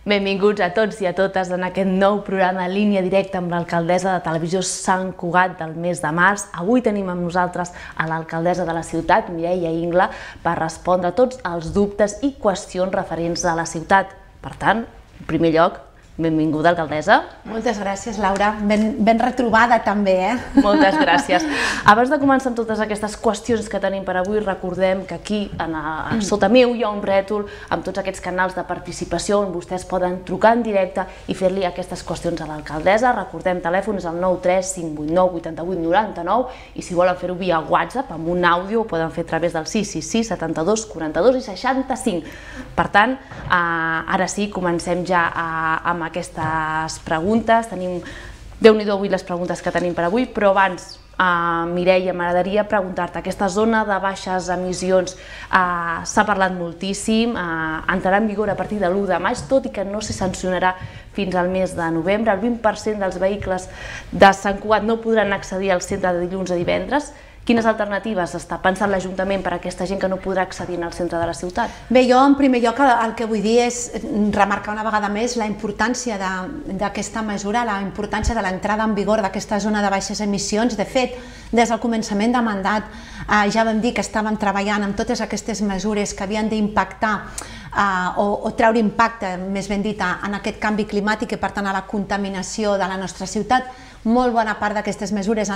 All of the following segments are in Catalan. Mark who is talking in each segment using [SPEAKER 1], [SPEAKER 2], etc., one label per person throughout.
[SPEAKER 1] Benvinguts a tots i a totes en aquest nou programa Línia Directa amb l'alcaldessa de Televisió Sant Cugat del mes de març. Avui tenim amb nosaltres a l'alcaldessa de la ciutat, Mireia Ingla, per respondre a tots els dubtes i qüestions referents a la ciutat. Per tant, en primer lloc, benvinguda, alcaldessa.
[SPEAKER 2] Moltes gràcies, Laura. Ben retrobada també,
[SPEAKER 1] Moltes gràcies. Abans de començar amb totes aquestes qüestions que tenim per avui, recordem que aquí, sota meu, hi ha un rètol amb tots aquests canals de participació on vostès poden trucar en directe i fer-li aquestes qüestions a l'alcaldessa. Recordem, telèfon és el 93 589 88 99 i si volen fer-ho via WhatsApp, amb un àudio, ho poden fer a través del 666 72 42 i 65. Per tant, ara sí, comencem ja amb aquestes preguntes. Tenim, Déu-n'hi-do avui les preguntes que tenim per avui, però abans, Mireia, m'agradaria preguntar-te, aquesta zona de baixes emissions s'ha parlat moltíssim, entrarà en vigor a partir de l'1 de maig, tot i que no se sancionarà fins al mes de novembre. El 20% dels vehicles de Sant Cugat no podran accedir al centre de dilluns a divendres. Quines alternatives està pensant l'Ajuntament per a aquesta gent que no podrà accedir al centre de la ciutat?
[SPEAKER 2] Bé, jo en primer lloc el que vull dir és remarcar una vegada més la importància d'aquesta mesura, la importància de l'entrada en vigor d'aquesta zona de baixes emissions. De fet, des del començament de mandat ja vam dir que estàvem treballant amb totes aquestes mesures que havien d'impactar o treure impacte, més ben dit, en aquest canvi climàtic i per tant a la contaminació de la nostra ciutat. Molt bona part d'aquestes mesures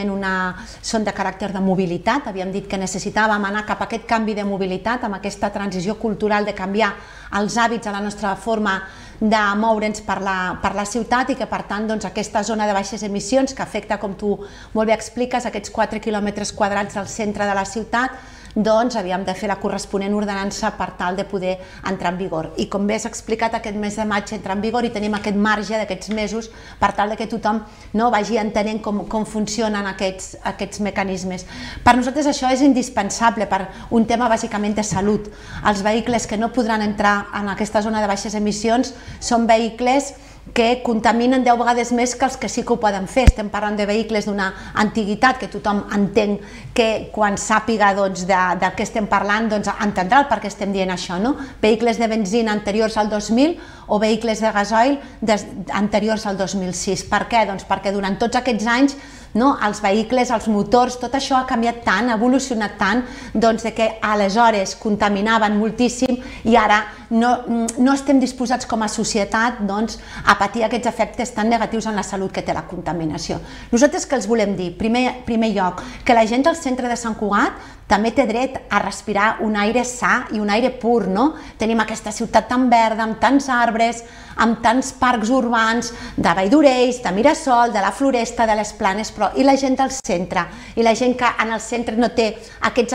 [SPEAKER 2] són de caràcter de mobilitat. Havíem dit que necessitàvem anar cap a aquest canvi de mobilitat, amb aquesta transició cultural de canviar els hàbits a la nostra forma de moure'ns per la ciutat i que per tant aquesta zona de baixes emissions que afecta, com tu molt bé expliques, aquests 4 quilòmetres quadrats del centre de la ciutat, havíem de fer la corresponent ordenança per tal de poder entrar en vigor. I com bé has explicat, aquest mes de maig entra en vigor i tenim aquest marge d'aquests mesos per tal que tothom vagi entenent com funcionen aquests mecanismes. Per nosaltres això és indispensable per un tema bàsicament de salut. Els vehicles que no podran entrar en aquesta zona de baixes emissions són vehicles que contaminen 10 vegades més que els que sí que ho poden fer. Estem parlant de vehicles d'una antiguitat que tothom entén que quan sàpiga de què estem parlant entendrà el per què estem dient això. Vehicles de benzina anteriors al 2000 o vehicles de gasoil anteriors al 2006. Per què? Doncs perquè durant tots aquests anys els vehicles, els motors, tot això ha canviat tant, ha evolucionat tant, que aleshores contaminaven moltíssim i ara no estem disposats com a societat a patir aquests efectes tan negatius en la salut que té la contaminació. Nosaltres què els volem dir? En primer lloc, que la gent del centre de Sant Cugat també té dret a respirar un aire sa i un aire pur. Tenim aquesta ciutat tan verda, amb tants arbres, amb tants parcs urbans, de Vall d'Orells, de Mirasol, de la Floresta, de les Planes, però i la gent del centre? I la gent que en el centre no té aquests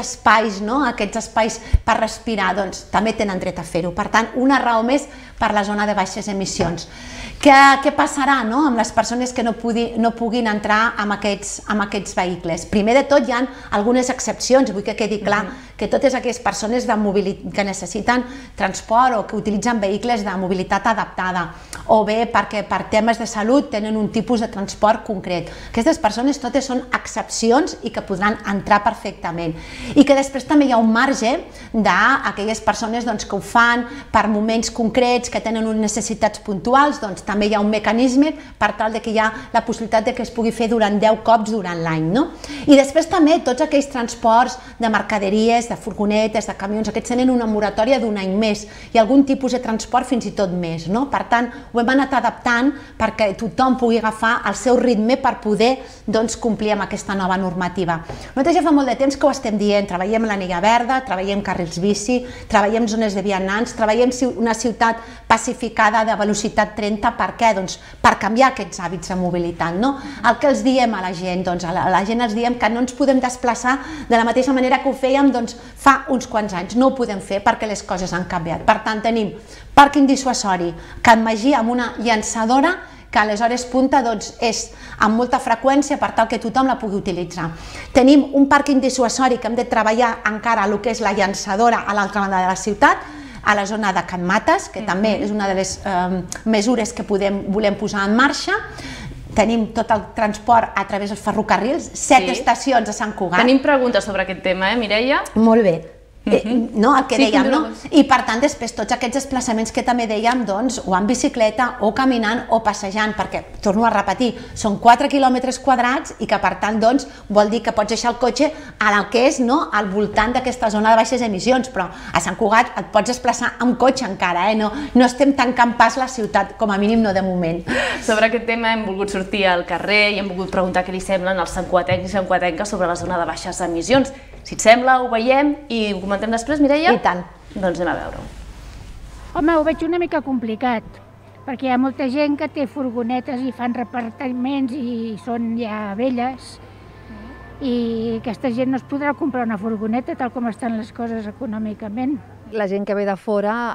[SPEAKER 2] espais per respirar, també tenen dret a fer-ho. Per tant, una raó més per la zona de baixes emissions. Què passarà amb les persones que no puguin entrar amb aquests vehicles? Primer de tot, hi ha algunes excepcions. Vull que quedi clar que totes aquelles persones que necessiten transport o que utilitzen vehicles de mobilitat adaptada o bé perquè per temes de salut tenen un tipus de transport concret. Aquestes persones totes són excepcions i que podran entrar perfectament. I que després també hi ha un marge d'aquelles persones que ho fan per moments concrets, que tenen unes necessitats puntuals, també hi ha un mecanisme per tal que hi ha la possibilitat que es pugui fer durant 10 cops durant l'any. I després també tots aquells transports de mercaderies, de furgonetes, de camions, aquests tenen una moratòria d'un any més i algun tipus de transport fins i tot més. Per tant, ho hem anat adaptant perquè tothom pugui agafar el seu ritme per poder complir amb aquesta nova normativa. Nosaltres ja fa molt de temps que ho estem dient, treballem l'anella verda, treballem carrils bici, treballem zones de vianants, treballem una ciutat pacificada de velocitat 30. Per què? Per canviar aquests hàbits de mobilitat. El que els diem a la gent? A la gent els diem que no ens podem desplaçar de la mateixa manera que ho fèiem fa uns quants anys. No ho podem fer perquè les coses han canviat. Per tant, tenim pàrquing dissuasori, Can Magí amb una llançadora que aleshores punta és amb molta freqüència per tal que tothom la pugui utilitzar. Tenim un pàrquing dissuasori que hem de treballar encara el que és la llançadora a l'altra banda de la ciutat, a la zona de Can Mates, que també és una de les mesures que volem posar en marxa. Tenim tot el transport a través dels ferrocarrils, 7 estacions a Sant Cugat.
[SPEAKER 1] Tenim preguntes sobre aquest tema, Mireia?
[SPEAKER 2] Molt bé. no, el que dèiem, no? I per tant, després, tots aquests desplaçaments que també dèiem, doncs, o en bicicleta, o caminant, o passejant, perquè, torno a repetir, són 4 quilòmetres quadrats i que, per tant, doncs, vol dir que pots deixar el cotxe al que és, no?, al voltant d'aquesta zona de baixes emissions, però a Sant Cugat et pots desplaçar amb cotxe encara, no estem tancant pas la ciutat, com a mínim no de moment.
[SPEAKER 1] Sobre aquest tema hem volgut sortir al carrer i hem volgut preguntar què li semblen els santcugatencs i santcugatenques sobre la zona de baixes emissions. Si et sembla, ho veiem i ho comentem després, Mireia?
[SPEAKER 2] I tant.
[SPEAKER 1] Doncs anem a veure-ho.
[SPEAKER 3] Home, ho veig una mica complicat, perquè hi ha molta gent que té furgonetes i fan repartiments i són ja velles, i aquesta gent no es podrà comprar una furgoneta tal com estan les coses econòmicament.
[SPEAKER 4] La gent que ve de fora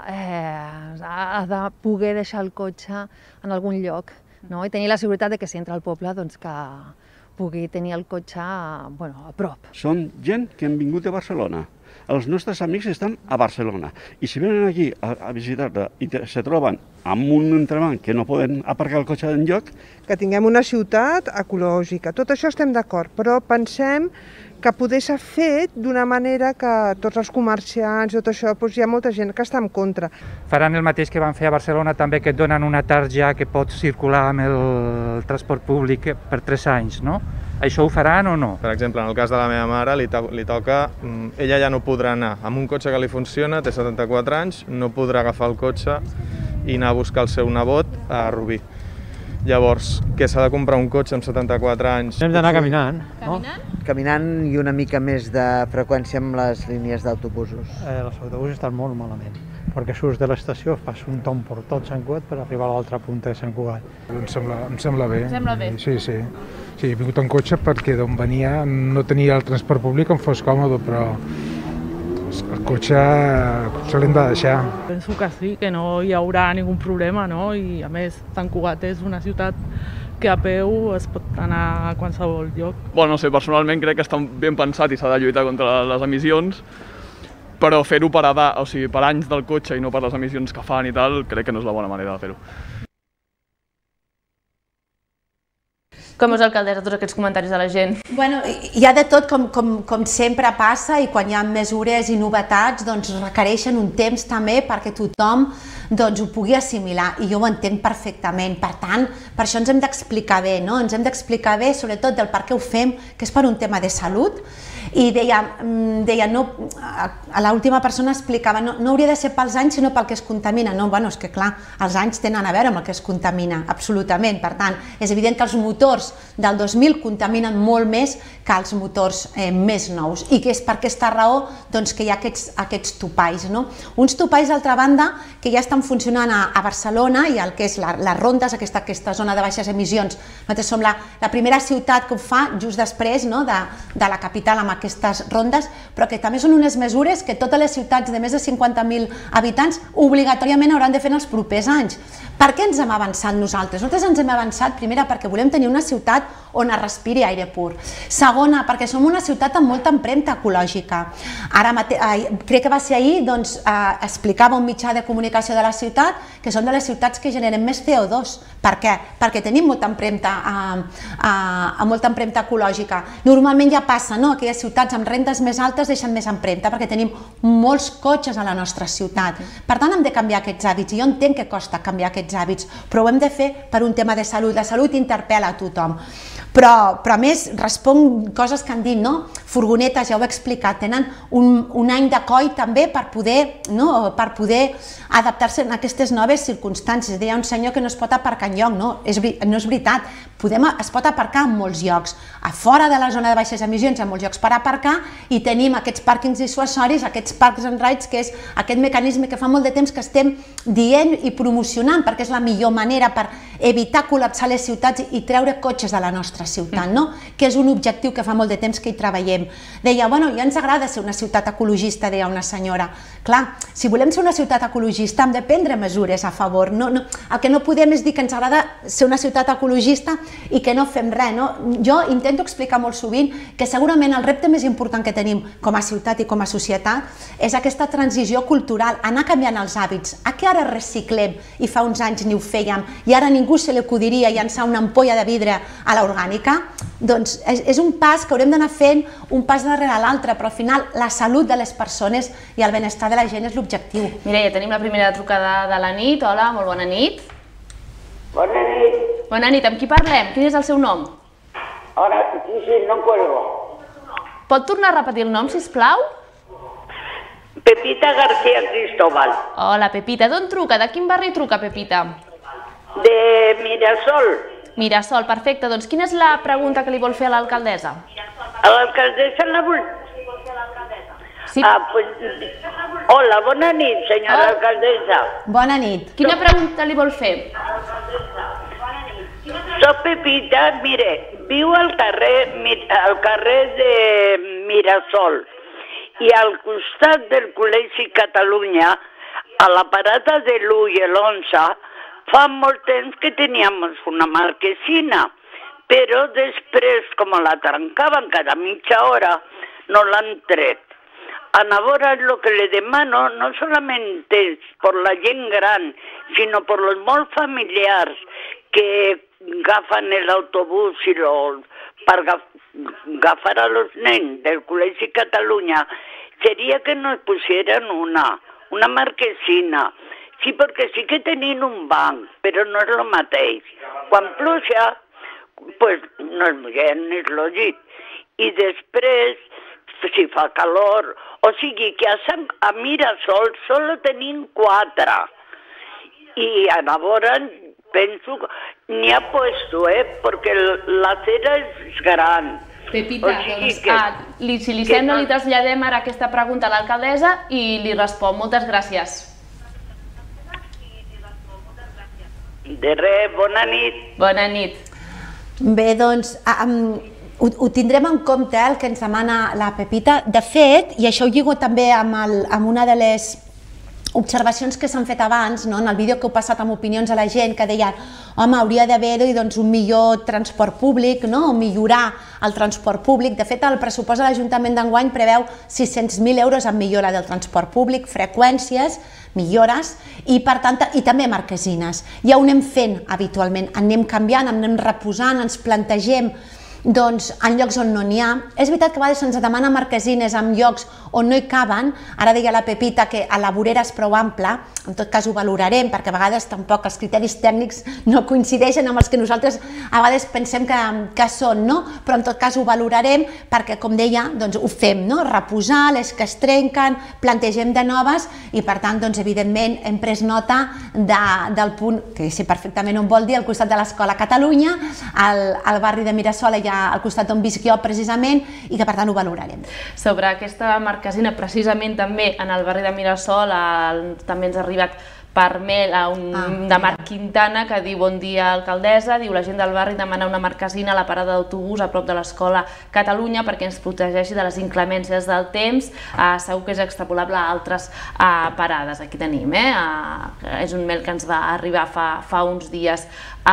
[SPEAKER 4] ha de poder deixar el cotxe en algun lloc, no? I tenir la seguretat de que si entra al poble doncs que pugui tenir el cotxe a prop.
[SPEAKER 5] Són gent que han vingut de Barcelona. Els nostres amics estan a Barcelona i si venen aquí a visitar-la i se troben amb un entrebanc que no poden aparcar el cotxe enlloc...
[SPEAKER 6] Que tinguem una ciutat ecològica, tot això estem d'acord, però pensem que poder s'ha fet d'una manera que tots els comerciants, tot això, doncs hi ha molta gent que està en contra.
[SPEAKER 7] Faran el mateix que van fer a Barcelona també, que et donen una tarja que pot circular amb el transport públic per 3 anys, no? Això ho faran o no?
[SPEAKER 8] Per exemple, en el cas de la meva mare, li toca, ella ja no podrà anar amb un cotxe que li funciona, té 74 anys, no podrà agafar el cotxe i anar a buscar el seu nebot a Rubí. Llavors, que s'ha de comprar un cotxe amb 74 anys...
[SPEAKER 9] Hem d'anar caminant, no?
[SPEAKER 10] Caminant i una mica més de freqüència amb les línies d'autobusos.
[SPEAKER 9] Els autobusos estan molt malament, perquè surts de l'estació, fas un tomb per tot Sant Cugat per arribar a l'altra punta de Sant Cugat.
[SPEAKER 11] Em sembla bé.
[SPEAKER 1] Sembla bé?
[SPEAKER 11] Sí, he vingut en cotxe perquè d'on venia no tenia el transport públic on fos còmode, però el cotxe se l'hem de deixar.
[SPEAKER 12] Penso que sí, que no hi haurà ningú problema, no? I a més, Sant Cugat és una ciutat que a peu es pot anar a qualsevol lloc.
[SPEAKER 13] Bueno, no sé, personalment crec que està ben pensat i s'ha de lluitar contra les emissions, però fer-ho per anys del cotxe i no per les emissions que fan i tal, crec que no és la bona manera de fer-ho.
[SPEAKER 1] Com és, alcaldessa, tots aquests comentaris de la gent?
[SPEAKER 2] Bueno, hi ha de tot, com sempre passa, i quan hi ha mesures i novetats doncs requereixen un temps també perquè tothom ho pugui assimilar, i jo ho entenc perfectament. Per tant, per això ens hem d'explicar bé, no? Ens hem d'explicar bé, sobretot, del per què ho fem, que és per un tema de salut. I deia l'última persona explicava, no hauria de ser pels anys, sinó pel que es contamina. No, bueno, és que clar, els anys tenen a veure amb el que es contamina, absolutament. Per tant, és evident que els motors del 2000 contaminen molt més que els motors més nous, i que és per aquesta raó que hi ha aquests topalls. Uns topalls, d'altra banda, que ja estan funcionant a Barcelona i el que és les rondes, aquesta zona de baixes emissions. Nosaltres som la primera ciutat que ho fa just després de la capital amb aquestes rondes, però que també són unes mesures que totes les ciutats de més de 50.000 habitants obligatòriament hauran de fer en els propers anys. Per què ens hem avançat nosaltres? Nosaltres ens hem avançat, primera, perquè volem tenir una ciutat on es respiri aire pur. Segona, perquè som una ciutat amb molta empremta ecològica. Crec que va ser ahir, explicava un mitjà de comunicació de la ciutat que són de les ciutats que generen més CO2. Per què? Perquè tenim molta empremta ecològica. Normalment ja passa, no? Aquelles ciutats amb rendes més altes deixen més empremta perquè tenim molts cotxes a la nostra ciutat. Per tant, hem de canviar aquests hàbits, i jo entenc que costa canviar aquests hàbits, però ho hem de fer per un tema de salut. La salut interpel·la a tothom. Però a més responc coses que han dit, no? Furgonetes, ja ho he explicat, tenen un any de coi també per poder adaptar-se a aquestes noves circumstàncies. Deia un senyor que no es pot aparcar enlloc, no és veritat, es pot aparcar en molts llocs, a fora de la zona de baixes emissions hi ha molts llocs per aparcar, i tenim aquests pàrquings dissuasoris, aquests parks and rides, que és aquest mecanisme que fa molt de temps que estem dient i promocionant, perquè és la millor manera per evitar col·lapsar les ciutats i treure cotxes de la nostra ciutat, que és un objectiu que fa molt de temps que hi treballem. Deia, bueno, ja ens agrada ser una ciutat ecologista, deia una senyora. Clar, si volem ser una ciutat ecologista hem de prendre mesures a favor. El que no podem és dir que ens agrada ser una ciutat ecologista i que no fem res. Jo intento explicar molt sovint que segurament el repte més important que tenim com a ciutat i com a societat és aquesta transició cultural, anar canviant els hàbits. A què ara reciclem i fa uns anys ni ho fèiem i ara ningú algú se li acudiria llançar una ampolla de vidre a l'orgànica, doncs és un pas que haurem d'anar fent un pas darrere l'altre, però al final la salut de les persones i el benestar de la gent és l'objectiu.
[SPEAKER 1] Mireia, tenim la primera trucada de la nit. Hola, molt bona nit.
[SPEAKER 14] Bona nit.
[SPEAKER 1] Bona nit, amb qui parlem? Quin és el seu nom?
[SPEAKER 14] Ara, sí, no cuelgo.
[SPEAKER 1] Pot tornar a repetir el nom, sisplau?
[SPEAKER 14] Pepita García Cristóbal.
[SPEAKER 1] Hola, Pepita. D'on truca? De quin barri truca, Pepita?
[SPEAKER 14] De Mirasol.
[SPEAKER 1] Mirasol, perfecte. Doncs quina és la pregunta que li vol fer a l'alcaldessa?
[SPEAKER 14] A l'alcaldessa la vull...
[SPEAKER 1] Sí.
[SPEAKER 14] Pues... Hola, bona nit, senyora alcaldessa.
[SPEAKER 2] Bona nit.
[SPEAKER 1] Quina pregunta li vol fer?
[SPEAKER 14] Soc Pepita, mire, viu al carrer de Mirasol i al costat del Col·legi Catalunya, a la parada de l'1 i l'11, fa molt temps que teníem una marquesina, però després, com la trencaven cada mitja hora, no l'han tret. Ahora lo que le demano no solamente es por la gent gran, sino por los molt familiars que agafen el autobús per agafar a los nens del Col·legi Catalunya, seria que nos pusieran una marquesina. Sí, perquè sí que tenim un banc, però no és el mateix. Quan pluja, pues no es mullen, és lògic. I després, si fa calor, o sigui que a Mirasol solo tenim 4. I llavors penso, n'hi ha puesto, perquè la cera és gran.
[SPEAKER 1] Pepita, doncs, si li sembla, li traslladem ara aquesta pregunta a l'alcaldessa i li respon. Moltes gràcies.
[SPEAKER 14] De res, bona nit.
[SPEAKER 1] Bona nit.
[SPEAKER 2] Bé, doncs, ho tindrem en compte, el que ens demana la Pepita. De fet, i això ho lligo també amb una de les observacions que s'han fet abans, en el vídeo que heu passat amb opinions a la gent, que deien, home, hauria d'haver-hi un millor transport públic, o millorar el transport públic. De fet, el pressupost de l'Ajuntament d'enguany preveu 600.000 euros en millora del transport públic, freqüències, millores, i per tant, i també marquesines. Ja ho anem fent habitualment, anem canviant, anem reposant, ens plantegem en llocs on no n'hi ha. És veritat que a vegades se'ns demana marquesines en llocs on no hi caben. Ara deia la Pepita que a la vorera és prou ampla, en tot cas ho valorarem, perquè a vegades tampoc els criteris tècnics no coincideixen amb els que nosaltres a vegades pensem que són, però en tot cas ho valorarem perquè, com deia, ho fem, reposar les que es trenquen, plantegem de noves i per tant, evidentment, hem pres nota del punt, que sé perfectament on vol dir, al costat de l'Escola Catalunya, al barri de Mirasol, al costat d'on visc jo precisament, i que per tant ho valorarem.
[SPEAKER 1] Sobre aquesta marquesina, precisament també en el barri de Mirasol, també ens ha arribat per mail de Marc Quintana, que diu: bon dia, alcaldessa, diu la gent del barri demana una marquesina a la parada d'autobús a prop de l'Escola Catalunya perquè ens protegeixi de les inclemències del temps. Segur que és extrapolable a altres parades. Aquí tenim, és un mail que ens va arribar fa uns dies.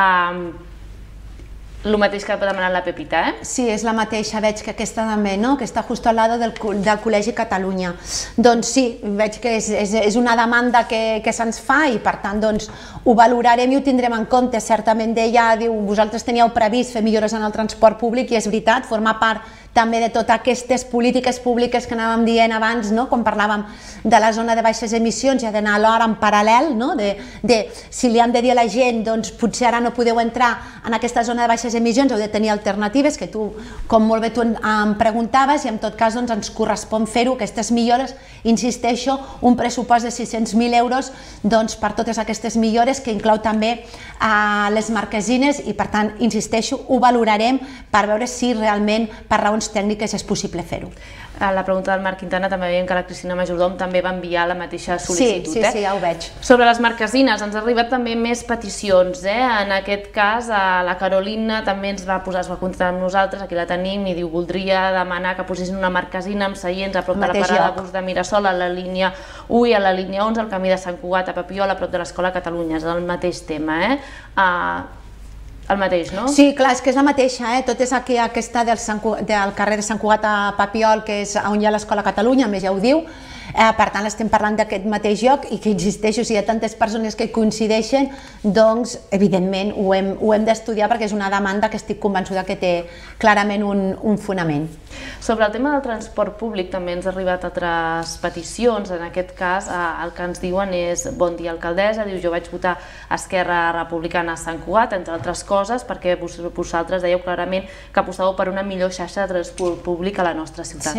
[SPEAKER 1] El mateix que ha demanat la Pepita,
[SPEAKER 2] Sí, és la mateixa, veig que aquesta també, que està just al lado del Col·legi Catalunya. Doncs sí, veig que és una demanda que se'ns fa i per tant ho valorarem i ho tindrem en compte. Certament ella diu, vosaltres teníeu previst fer millores en el transport públic i és veritat, forma part també de totes aquestes polítiques públiques que anàvem dient abans, quan parlàvem de la zona de baixes emissions, i ha d'anar alhora en paral·lel, de si li han de dir a la gent, doncs potser ara no podeu entrar en aquesta zona de baixes emissions, heu de tenir alternatives, que tu, com molt bé tu em preguntaves, i en tot cas ens correspon fer-ho, aquestes millores, insisteixo, un pressupost de 600.000 euros per totes aquestes millores, que inclou també les marquesines, i per tant, insisteixo, ho valorarem per veure si realment per raons tècniques és possible fer-ho.
[SPEAKER 1] La pregunta del Marc Quintana, també veiem que la Cristina Majordom també va enviar la mateixa sol·licitud.
[SPEAKER 2] Sí, ja ho veig.
[SPEAKER 1] Sobre les marquesines, ens han arribat també més peticions. En aquest cas, la Carolina també es va contactar amb nosaltres, aquí la tenim, i diu: voldria demanar que posessin una marquesina amb seients a prop de la parada de bus de Mirasol, a la línia 1 i a la línia 11, al camí de Sant Cugat a Papiol, a prop de l'Escola Catalunya. És el mateix tema, el mateix, no?
[SPEAKER 2] Sí, clar, és que és la mateixa, tot és aquí aquesta del carrer de Sant Cugat a Papiol, que és on hi ha l'Escola Catalunya, a més ja ho diu, Per tant, estem parlant d'aquest mateix lloc i que, insisteixo, si hi ha tantes persones que coincideixen, doncs, evidentment, ho hem d'estudiar perquè és una demanda que estic convençuda que té clarament un fonament.
[SPEAKER 1] Sobre el tema del transport públic també ens ha arribat altres peticions. En aquest cas, el que ens diuen és: bon dia, alcaldessa, diu, jo vaig votar Esquerra Republicana a Sant Cugat, entre altres coses, perquè vosaltres dèieu clarament que apostàveu per una millor xarxa de transport públic a la nostra ciutat.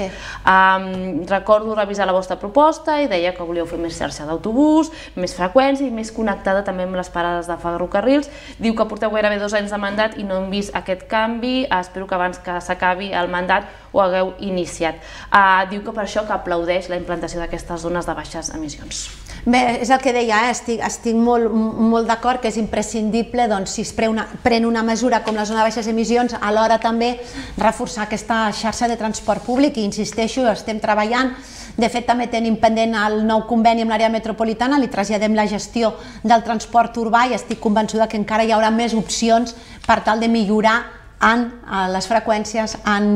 [SPEAKER 1] Recordo revisar la vostra proposta i deia que volíeu fer més xarxa d'autobús, més freqüència i més connectada també amb les parades de ferrocarrils. Diu que porteu gairebé 2 anys de mandat i no hem vist aquest canvi. Espero que abans que s'acabi el mandat ho hagueu iniciat. Diu que per això que aplaudeix la implantació d'aquestes zones de baixes emissions.
[SPEAKER 2] Bé, és el que deia, estic molt d'acord que és imprescindible, si es pren una mesura com la zona de baixes emissions, alhora també reforçar aquesta xarxa de transport públic, i insisteixo, estem treballant. De fet, també tenim pendent el nou conveni amb l'àrea metropolitana, li traslladem la gestió del transport urbà i estic convençuda que encara hi haurà més opcions per tal de millorar en les freqüències, en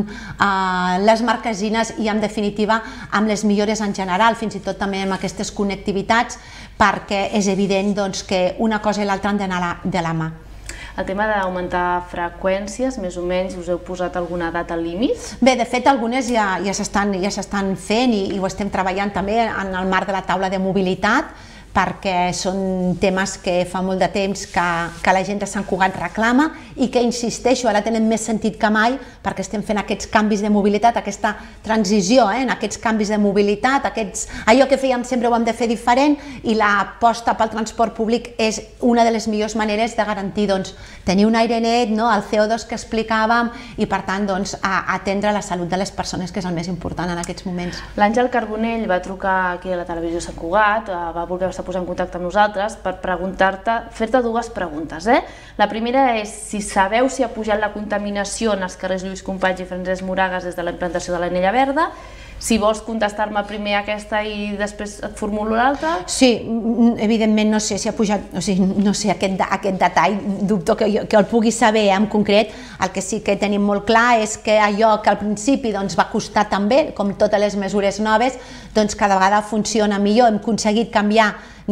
[SPEAKER 2] les marquesines i, en definitiva, amb les millores en general, fins i tot també amb aquestes connectivitats, perquè és evident que una cosa i l'altra han d'anar de la mà.
[SPEAKER 1] El tema d'augmentar freqüències, més o menys, us heu posat alguna data límit?
[SPEAKER 2] Bé, de fet, algunes ja s'estan fent i ho estem treballant també en el marc de la taula de mobilitat, perquè són temes que fa molt de temps que la gent de Sant Cugat reclama i que, insisteixo, ara tenen més sentit que mai perquè estem fent aquests canvis de mobilitat, aquesta transició en aquests canvis de mobilitat, allò que fèiem sempre ho hem de fer diferent, i l'aposta pel transport públic és una de les millors maneres de garantir tenir un aire net, el CO2 que explicàvem, i per tant atendre la salut de les persones, que és el més important en aquests moments.
[SPEAKER 1] L'Àngel Carbonell va trucar aquí a la televisió Sant Cugat, va voler posar en contacte amb nosaltres per fer-te 2 preguntes. La primera és si sabeu si ha pujat la contaminació en els carrers Lluís Companys i Francesc Moragas des de la implantació de l'anella verda. Si vols contestar-me primer aquesta i després et formulo l'altra.
[SPEAKER 2] Sí, evidentment no sé si ha pujat, no sé aquest detall, dubto que el pugui saber en concret. El que sí que tenim molt clar és que allò que al principi va costar també, com totes les mesures noves, cada vegada funciona millor. Hem aconseguit canviar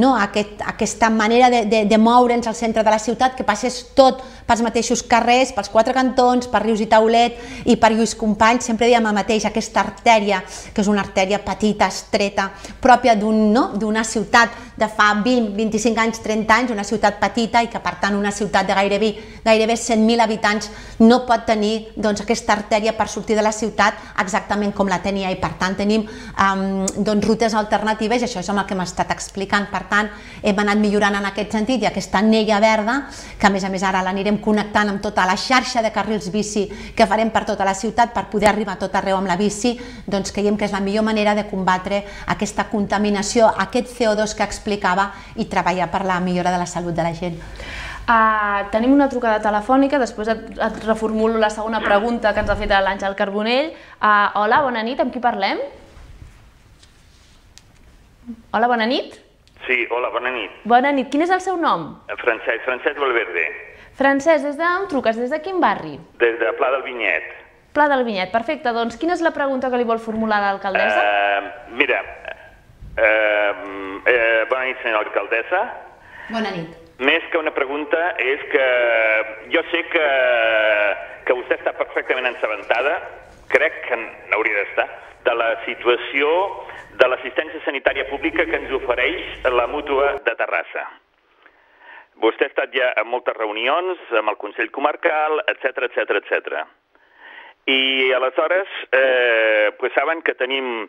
[SPEAKER 2] aquesta manera de moure'ns al centre de la ciutat, que passés tot pels mateixos carrers, pels 4 cantons, per Rius i Taulet i per Lluís Companys. Sempre diem el mateix, aquesta artèria, que és una artèria petita, estreta, pròpia d'una ciutat de fa 20, 25 anys, 30 anys, una ciutat petita, i que per tant una ciutat de gairebé 100.000 habitants no pot tenir aquesta artèria per sortir de la ciutat exactament com la tenia, i per tant tenim rutes alternatives, i això és el que hem estat explicant. Per tant, hem anat millorant en aquest sentit, i aquesta anella verda, que a més ara l'anirem connectant amb tota la xarxa de carrils bici que farem per tota la ciutat per poder arribar a tot arreu amb la bici, creiem que és la millor manera de combatre aquesta contaminació, aquest CO2 que explicava, i treballar per la millora de la salut de la gent.
[SPEAKER 1] Tenim una trucada telefònica, després et reformulo la segona pregunta que ens ha fet l'Àngel Carbonell. Hola, bona nit, amb qui parlem? Hola, bona nit.
[SPEAKER 15] Sí, hola, bona nit.
[SPEAKER 1] Bona nit, quin és el seu nom?
[SPEAKER 15] Francesc Valverde.
[SPEAKER 1] Francesc, des d'on truques? Des de quin barri?
[SPEAKER 15] Des de Pla del Vinyet.
[SPEAKER 1] Pla del Vinyet, perfecte. Doncs quina és la pregunta que li vol formular a l'alcaldessa?
[SPEAKER 15] Mira, bona nit, senyora alcaldessa.
[SPEAKER 2] Bona nit.
[SPEAKER 15] Més que una pregunta, és que jo sé que vostè està perfectament assabentada, crec que n'hauria d'estar, de la situació de l'assistència sanitària pública que ens ofereix la Mútua de Terrassa. Vostè ha estat ja en moltes reunions amb el Consell Comarcal, etc. I aleshores saben que tenim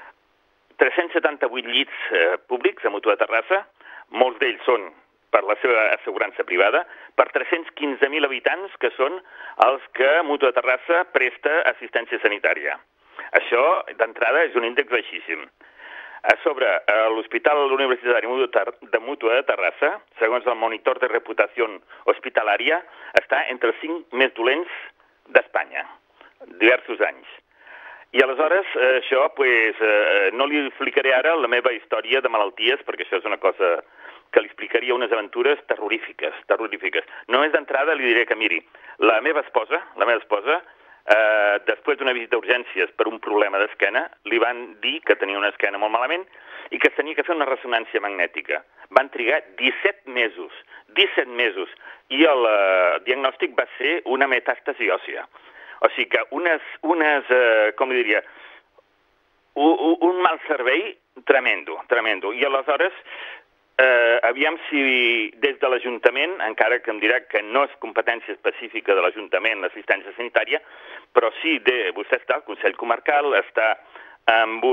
[SPEAKER 15] 378 llits públics a Mútua de Terrassa, molts d'ells són per la seva assegurança privada, per 315.000 habitants, que són els que Mútua de Terrassa presta assistència sanitària. Això, d'entrada, és un índex baixíssim. A sobre, l'Hospital Universitari de Mútua de Terrassa, segons el Monitor de Reputació Hospitalària, està entre els 5 més dolents d'Espanya, diversos anys. I aleshores, això, no li explicaré ara la meva història de malalties, perquè això és una cosa que li explicaria unes aventures terrorífiques. Només d'entrada li diré que, miri, la meva esposa després d'una visita d'urgències per un problema d'esquena, li van dir que tenia una esquena molt malament i que tenia que fer una ressonància magnètica. Van trigar 17 mesos, i el diagnòstic va ser una metàstasi òssia. O sigui que com li diria, un mal servei tremendo. I aleshores, aviam si des de l'Ajuntament, encara que em dirà que no és competència específica de l'Ajuntament l'assistència sanitària, però sí, vostè està al Consell Comarcal, està amb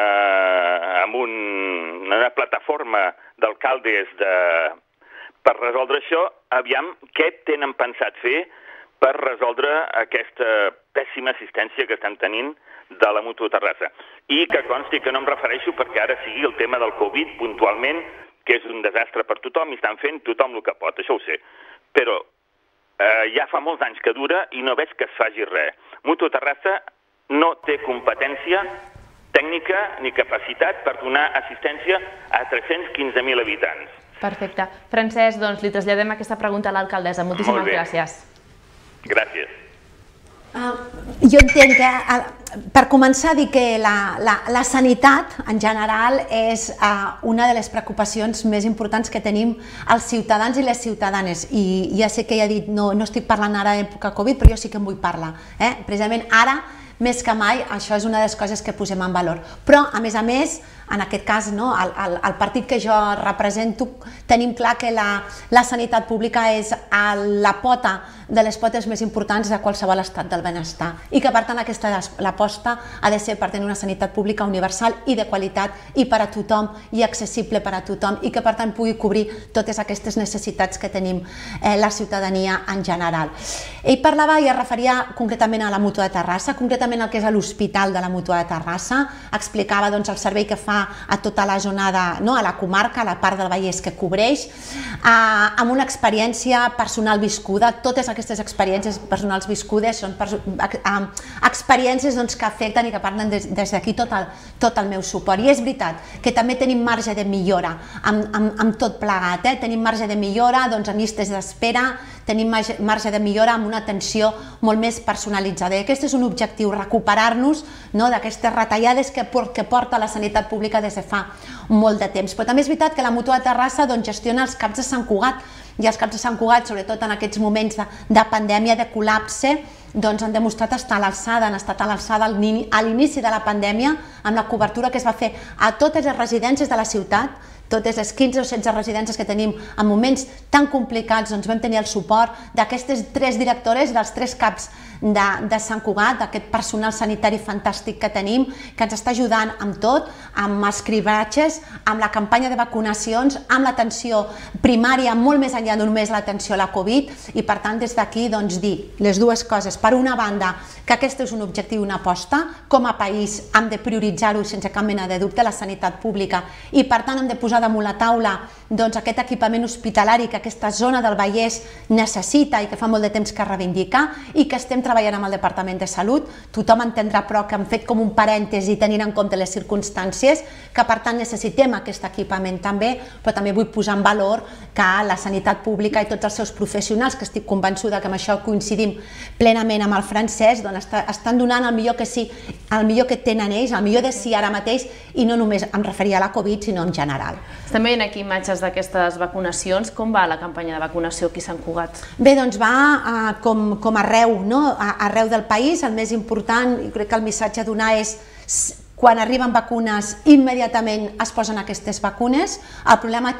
[SPEAKER 15] una plataforma d'alcaldes per resoldre això, aviam què tenen pensat fer per resoldre aquesta pèssima assistència que estan tenint de la Mútua Terrassa. I que consti que no em refereixo perquè ara sigui el tema del Covid puntualment, que és un desastre per tothom i estan fent tothom el que pot, això ho sé. Però ja fa molts anys que dura i no veig que es faci res. Mútua Terrassa no té competència tècnica ni capacitat per donar assistència a 315.000 habitants.
[SPEAKER 1] Perfecte. Francesc, doncs li traslladem aquesta pregunta a l'alcaldessa. Moltíssimes gràcies.
[SPEAKER 15] Gràcies.
[SPEAKER 2] Jo entenc que, per començar, dir que la sanitat en general és una de les preocupacions més importants que tenim els ciutadans i les ciutadanes. I ja sé que ja he dit, no estic parlant ara d'època Covid, però jo sí que en vull parlar. Precisament ara, més que mai, això és una de les coses que posem en valor. Però, a més, en aquest cas, el partit que jo represento, tenim clar que la sanitat pública és la pota de les potes més importants de qualsevol estat del benestar i que, per tant, l'aposta ha de ser per tenir una sanitat pública universal i de qualitat i per a tothom i accessible per a tothom i que, per tant, pugui cobrir totes aquestes necessitats que tenim la ciutadania en general. Ell parlava i es referia concretament a la Mútua de Terrassa, concretament al que és l'Hospital de la Mútua de Terrassa, explicava el servei que fa a tota la zona, a la comarca, a la part del Vallès que cobreix, amb una experiència personal viscuda. Totes aquestes experiències personals viscudes són experiències que afecten i que parlen des d'aquí tot el meu suport. I és veritat que també tenim marge de millora amb tot plegat. Tenim marge de millora en llistes d'espera, tenim marge de millora amb una atenció molt més personalitzada. I aquest és un objectiu, recuperar-nos d'aquestes retallades que porta la sanitat pública des de fa molt de temps. Però també és veritat que la Mútua de Terrassa gestiona els CAPs de Sant Cugat i els CAPs de Sant Cugat, sobretot en aquests moments de pandèmia, de col·lapse, han demostrat estar a l'alçada, han estat a l'alçada a l'inici de la pandèmia amb la cobertura que es va fer a totes les residències de la ciutat. Totes les 15 o 16 residències que tenim en moments tan complicats vam tenir el suport d'aquestes 3 directores dels 3 CAPs de Sant Cugat, d'aquest personal sanitari fantàstic que tenim, que ens està ajudant amb tot, amb els cribratges, amb la campanya de vacunacions, amb l'atenció primària, molt més enllà de només l'atenció a la Covid, i per tant des d'aquí dir les dues coses. Per una banda, que aquest és un objectiu i una aposta, com a país hem de prioritzar-ho sense cap mena de dubte, la sanitat pública, i per tant hem de posar damunt la taula aquest equipament hospitalari que aquesta zona del Vallès necessita i que fa molt de temps que reivindica i que estem treballant amb el Departament de Salut. Tothom entendrà però que hem fet com un parèntesi tenint en compte les circumstàncies, que per tant necessitem aquest equipament també, però també vull posar en valor que la sanitat pública i tots els seus professionals, que estic convençuda que amb això coincidim plenament amb el Francesc, estan donant el millor que sí, el millor que tenen ells, el millor de si ara mateix, i no només em referia a la Covid, sinó en general.
[SPEAKER 1] Estem veient aquí imatges d'aquestes vacunacions. Com va la campanya de vacunació aquí a Sant Cugat?
[SPEAKER 2] Bé, doncs va com arreu, arreu del país. El més important, i crec que el missatge a donar és quan arriben vacunes, immediatament es posen aquestes vacunes. El problema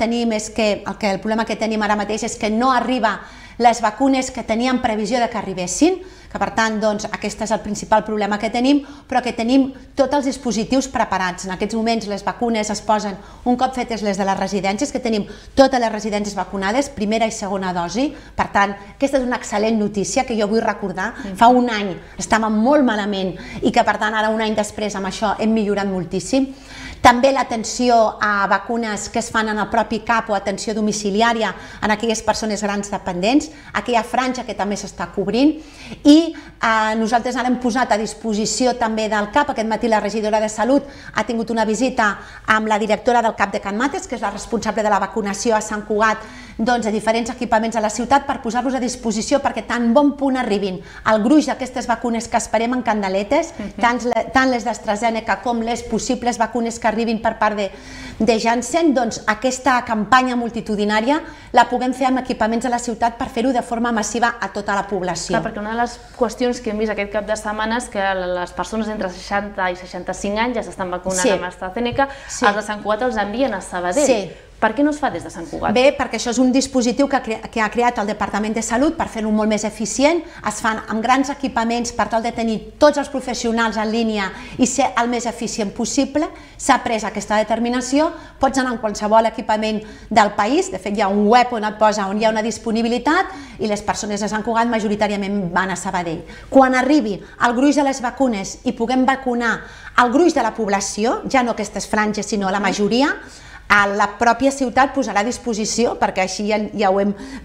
[SPEAKER 2] que tenim ara mateix és que no arriben les vacunes que teníem previsió de que arribessin, que per tant aquest és el principal problema que tenim, però que tenim tots els dispositius preparats. En aquests moments les vacunes es posen un cop fetes les de les residències, que tenim totes les residències vacunades, primera i segona dosi. Per tant, aquesta és una excel·lent notícia que jo vull recordar. Fa un any estàvem molt malament i que per tant ara un any després amb això hem millorat moltíssim. També l'atenció a vacunes que es fan en el propi CAP o atenció domiciliària en aquelles persones grans dependents, aquella franja que també s'està cobrint, i i nosaltres ara hem posat a disposició també del CAP. Aquest matí la regidora de Salut ha tingut una visita amb la directora del CAP de Can Mates, que és la responsable de la vacunació a Sant Cugat, doncs, a diferents equipaments a la ciutat per posar-los a disposició perquè tan bon punt arribin el gruix d'aquestes vacunes que esperem en Candeletes, tant les d'AstraZeneca com les possibles vacunes que arribin per part de Janssen, doncs aquesta campanya multitudinària la puguem fer amb equipaments a la ciutat per fer-ho de forma massiva a tota la població.
[SPEAKER 1] Clar, perquè una de les qüestions que hem vist aquest cap de setmana és que les persones entre 60 i 65 anys ja s'estan vacunant amb AstraZeneca, els de Sant Cugat els envien a Sabadell. Per què no es fa des de Sant Cugat?
[SPEAKER 2] Bé, perquè això és un dispositiu que ha creat el Departament de Salut per fer-ho molt més eficient. Es fan amb grans equipaments per tal de tenir tots els professionals en línia i ser el més eficient possible. S'ha pres aquesta determinació, pots anar en qualsevol equipament del país, de fet hi ha un web on et posa on hi ha una disponibilitat i les persones de Sant Cugat majoritàriament van a Sabadell. Quan arribi el gruix de les vacunes i puguem vacunar el gruix de la població, ja no aquestes franges sinó la majoria, la pròpia ciutat posarà a disposició, perquè així ja ho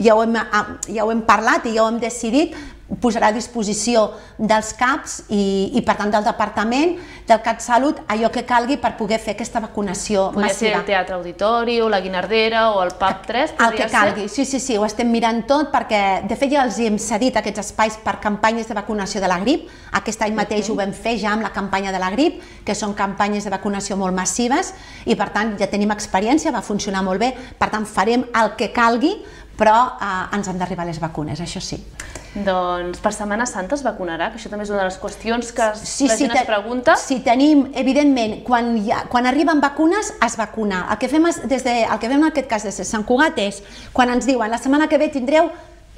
[SPEAKER 2] hem parlat i ja ho hem decidit, posarà a disposició dels CAPs i per tant del Departament, del CatSalut, allò que calgui per poder fer aquesta vacunació massiva.
[SPEAKER 1] Podria ser el Teatre Auditori o la Guinardera o el PAP 3?
[SPEAKER 2] El que calgui, sí, ho estem mirant tot perquè de fet ja els hem cedit aquests espais per campanyes de vacunació de la grip. Aquest any mateix ho vam fer ja amb la campanya de la grip, que són campanyes de vacunació molt massives i per tant ja tenim experiència, va funcionar molt bé, per tant farem el que calgui, però ens han d'arribar les vacunes, això sí.
[SPEAKER 1] Doncs per Setmana Santa es vacunarà, que això també és una de les qüestions que la gent es pregunta.
[SPEAKER 2] Sí, tenim, evidentment, quan arriben vacunes es vacuna. El que fem en aquest cas des de Sant Cugat és, quan ens diuen la setmana que ve tindreu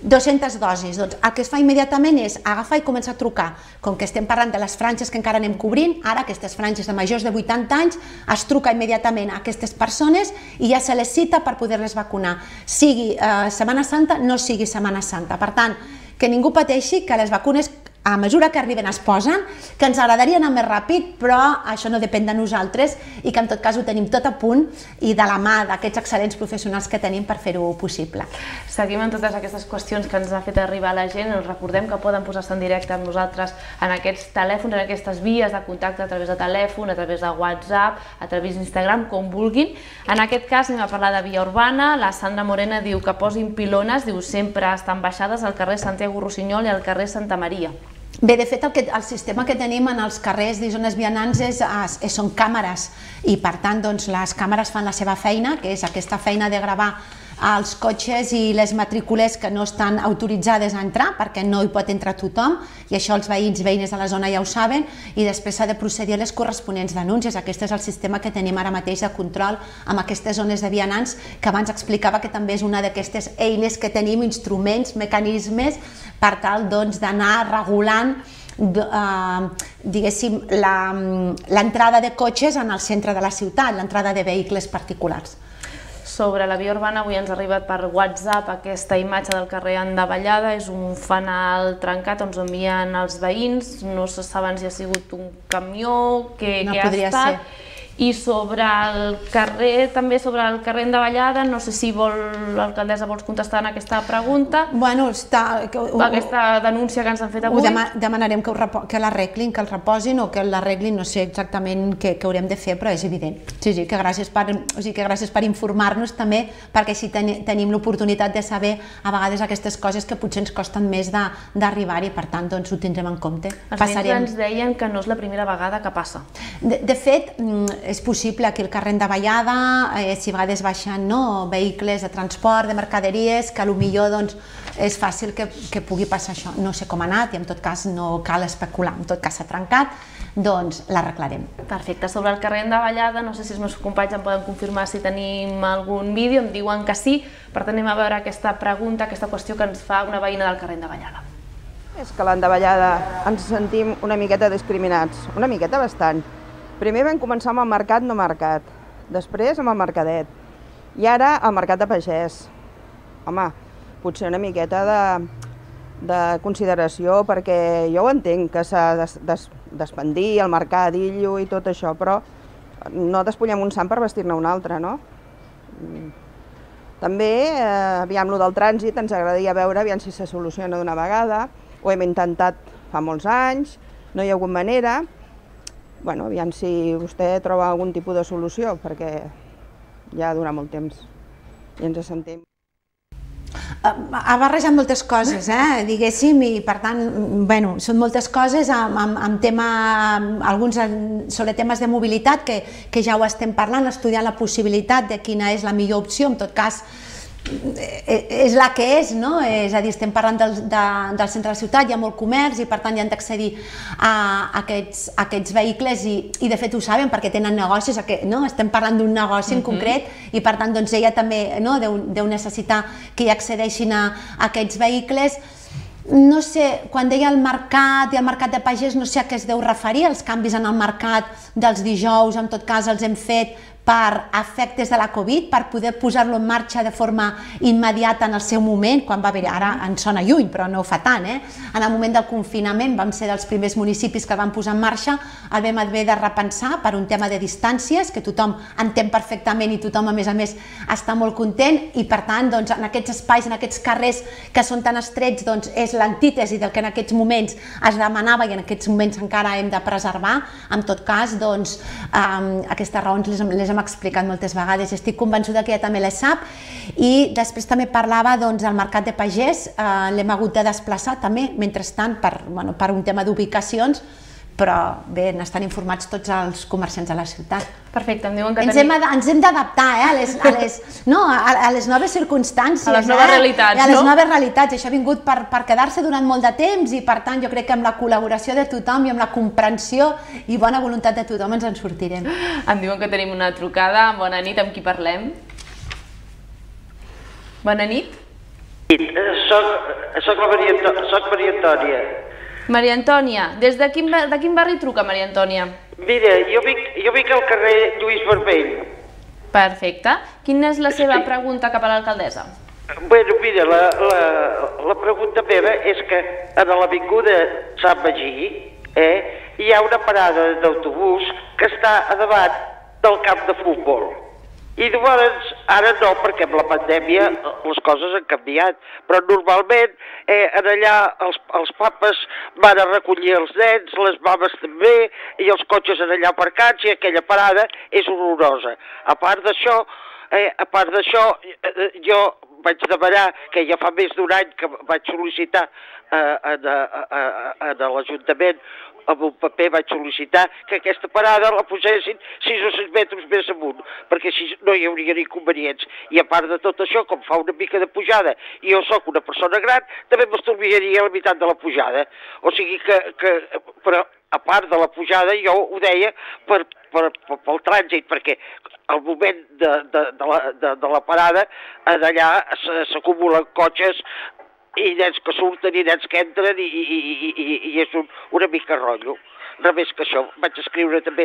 [SPEAKER 2] 200 dosis, doncs el que es fa immediatament és agafar i començar a trucar. Com que estem parlant de les franges que encara anem cobrint, ara aquestes franges de majors de 80 anys es truca immediatament a aquestes persones i ja se les cita per poder-les vacunar. Sigui Setmana Santa, no sigui Setmana Santa. Per tant, que ningú pateixi que les vacunes a mesura que arriben es posen, que ens agradaria anar més ràpid, però això no depèn de nosaltres i que en tot cas ho tenim tot a punt i de la mà d'aquests excel·lents professionals que tenim per fer-ho possible.
[SPEAKER 1] Seguim amb totes aquestes qüestions que ens ha fet arribar la gent. Us recordem que poden posar-se en directe amb nosaltres en aquests telèfons, en aquestes vies de contacte a través de telèfon, a través de WhatsApp, a través d'Instagram, com vulguin. En aquest cas anem a parlar de via urbana. La Sandra Morena diu que posin pilones, diu sempre estan baixades al carrer Santiago Rossinyol i al carrer Santa Maria.
[SPEAKER 2] Bé, de fet, el sistema que tenim en els carrers i zones vianants són càmeres i, per tant, les càmeres fan la seva feina, que és aquesta feina de gravar els cotxes i les matrícules que no estan autoritzades a entrar, perquè no hi pot entrar tothom, i això els veïns i veïnes de la zona ja ho saben, i després s'ha de procedir a les corresponents denúncies. Aquest és el sistema que tenim ara mateix de control amb aquestes zones de vianants, que abans explicava que també és una d'aquestes eines que tenim, instruments, mecanismes, per tal d'anar regulant diguéssim l'entrada de cotxes en el centre de la ciutat, l'entrada de vehicles particulars.
[SPEAKER 1] Sobre la via urbana avui ens ha arribat per WhatsApp aquesta imatge del carrer Andavallada, és un fanal trencat on s'envien els veïns, no se saben si ha sigut un camió, què ha estat. I sobre el carrer, també sobre el carrer Andavallada, no sé si l'alcaldessa vols contestar en aquesta pregunta.
[SPEAKER 2] Bueno,
[SPEAKER 1] aquesta denúncia que ens han fet avui.
[SPEAKER 2] Demanarem que l'arreglin, que el reposin o que l'arreglin, no sé exactament què haurem de fer, però és evident. Sí, que gràcies per informar-nos també, perquè així tenim l'oportunitat de saber a vegades aquestes coses que potser ens costen més d'arribar i per tant ho tindrem en compte.
[SPEAKER 1] Els veïns ens deien que no és la primera vegada que passa.
[SPEAKER 2] De fet, és possible que el carrer Andavallada, si a vegades baixen vehicles de transport, de mercaderies, que potser és fàcil que pugui passar això. No sé com ha anat i en tot cas no cal especular, en tot cas s'ha trencat, doncs l'arreglarem.
[SPEAKER 1] Perfecte, sobre el carrer Andavallada, no sé si els meus companys em poden confirmar si tenim algun vídeo, em diuen que sí, per tant anem a veure aquesta pregunta, aquesta qüestió que ens fa una veïna del carrer Andavallada.
[SPEAKER 16] És que a l'Andavallada ens sentim una miqueta discriminats, una miqueta bastant. Primer vam començar amb el mercat no mercat, després amb el mercadet i ara el mercat de pagès. Home, potser una miqueta de consideració perquè jo ho entenc que s'ha d'expandir el mercadillo i tot això, però no despullem un sant per vestir-ne un altre, no? També, aviam, lo del trànsit ens agradaria veure, aviam si se soluciona d'una vegada. ho hem intentat fa molts anys, no hi ha hagut manera. Bueno, aviam si vostè troba algun tipus de solució, perquè ja durà molt temps i ens sentim.
[SPEAKER 2] Ha barrejat moltes coses, diguéssim, i per tant, bueno, són moltes coses amb tema, alguns sobre temes de mobilitat, que ja ho estem parlant, estudiant la possibilitat de quina és la millor opció, en tot cas, és la que és, no? És a dir, estem parlant del centre de la ciutat, hi ha molt comerç i per tant hi han d'accedir a aquests vehicles i de fet ho saben perquè tenen negocis, estem parlant d'un negoci en concret i per tant ella també deu necessitar que hi accedeixin a aquests vehicles. No sé, quan deia el mercat i el mercat de pagès, no sé a què es deu referir, els canvis en el mercat dels dijous, en tot cas els hem fet per efectes de la Covid, per poder posar-lo en marxa de forma immediata en el seu moment, quan va haver, ara ens sona lluny, però no fa tant, en el moment del confinament vam ser dels primers municipis que el van posar en marxa, el vam haver de repensar per un tema de distàncies, que tothom entén perfectament i tothom a més està molt content i per tant en aquests espais, en aquests carrers que són tan estrets, és l'antítesi del que en aquests moments es demanava i en aquests moments encara hem de preservar. En tot cas, aquestes raons les hem explicat moltes vegades, estic convençuda que ella també les sap. I després també parlava del mercat de pagès, l'hem hagut de desplaçar també, mentrestant, per un tema d'ubicacions, però bé, n'estan informats tots els comerciants de la ciutat.
[SPEAKER 1] Perfecte, em diuen que
[SPEAKER 2] ens hem d'adaptar a les noves circumstàncies,
[SPEAKER 1] a les noves realitats,
[SPEAKER 2] a les noves realitats. Això ha vingut per quedar-se durant molt de temps i per tant jo crec que amb la col·laboració de tothom i amb la comprensió i bona voluntat de tothom ens en sortirem.
[SPEAKER 1] Em diuen que tenim una trucada. Bona nit, amb qui parlem? Bona nit.
[SPEAKER 17] Soc Maria Antònia.
[SPEAKER 1] Maria Antònia, des de quin barri truca, Maria Antònia?
[SPEAKER 17] Mira, jo vic al carrer Lluís Barbell.
[SPEAKER 1] Perfecte. Quina és la seva pregunta cap a l'alcaldessa?
[SPEAKER 17] Bueno, mira, la pregunta meva és que a l'avinguda Sant Magí hi ha una parada d'autobús que està a davant del camp de futbol. I llavors, ara no, perquè amb la pandèmia les coses han canviat, però normalment allà els papes van a recollir els nens, les mames també, i els cotxes allà aparcats, i aquella parada és horrorosa. A part d'això, jo vaig demanar, que ja fa més d'un any que vaig sol·licitar a l'Ajuntament, amb un paper vaig sol·licitar que aquesta parada la posessin 6 o 6 metres més amunt, perquè així no hi hauria inconvenients. I a part de tot això, com fa una mica de pujada, i jo sóc una persona gran, també m'estalviaria la meitat de la pujada. O sigui però a part de la pujada, jo ho deia pel trànsit, perquè al moment de la parada, allà s'acumulen cotxes i nens que surten i nens que entren i és una mica rotllo. Res més que això. Vaig escriure també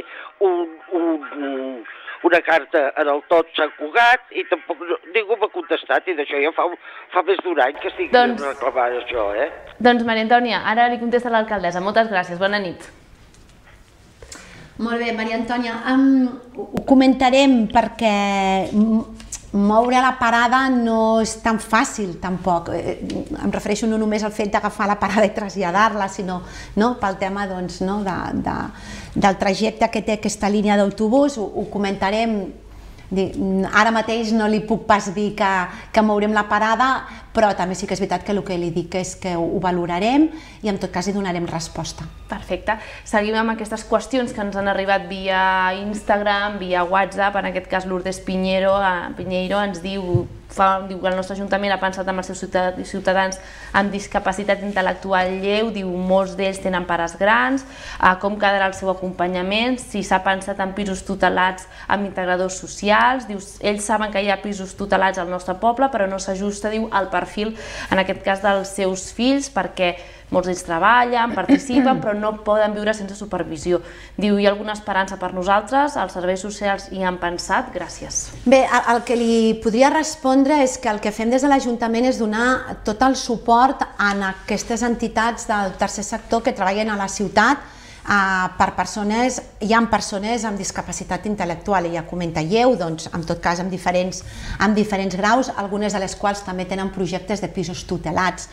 [SPEAKER 17] una carta en el Tot Sant Cugat i tampoc ningú m'ha contestat i d'això ja fa més d'un any que estic reclamant això.
[SPEAKER 1] Doncs Maria Antònia, ara li contesta l'alcaldessa. Moltes gràcies, bona nit.
[SPEAKER 2] Molt bé, Maria Antònia, ho comentarem perquè moure la parada no és tan fàcil tampoc. Em refereixo no només al fet d'agafar la parada i traslladar-la, sinó pel tema del trajecte que té aquesta línia d'autobús. Ho comentarem. Ara mateix no li puc pas dir que mourem la parada, però també sí que és veritat que el que li dic és que ho valorarem i en tot cas hi donarem resposta.
[SPEAKER 1] Perfecte. Seguim amb aquestes qüestions que ens han arribat via Instagram, via WhatsApp. En aquest cas Lourdes Piñeiro ens diu que el nostre Ajuntament ha pensat en els seus ciutadans amb discapacitat intel·lectual lleu, diu molts d'ells tenen pares grans, com quedarà el seu acompanyament, si s'ha pensat en pisos tutelats amb integradors socials, diu ells saben que hi ha pisos tutelats al nostre poble però no s'ajusta, diu, al perfil en aquest cas dels seus fills perquè molts d'ells treballen, participen, però no poden viure sense supervisió. Diu, hi ha alguna esperança per nosaltres? Els serveis socials hi han pensat? Gràcies.
[SPEAKER 2] Bé, el que li podria respondre és que el que fem des de l'Ajuntament és donar tot el suport a aquestes entitats del tercer sector que treballen a la ciutat per persones, hi ha persones amb discapacitat intel·lectual, ella comenta lleu, doncs en tot cas amb diferents graus, algunes de les quals també tenen projectes de pisos tutelats,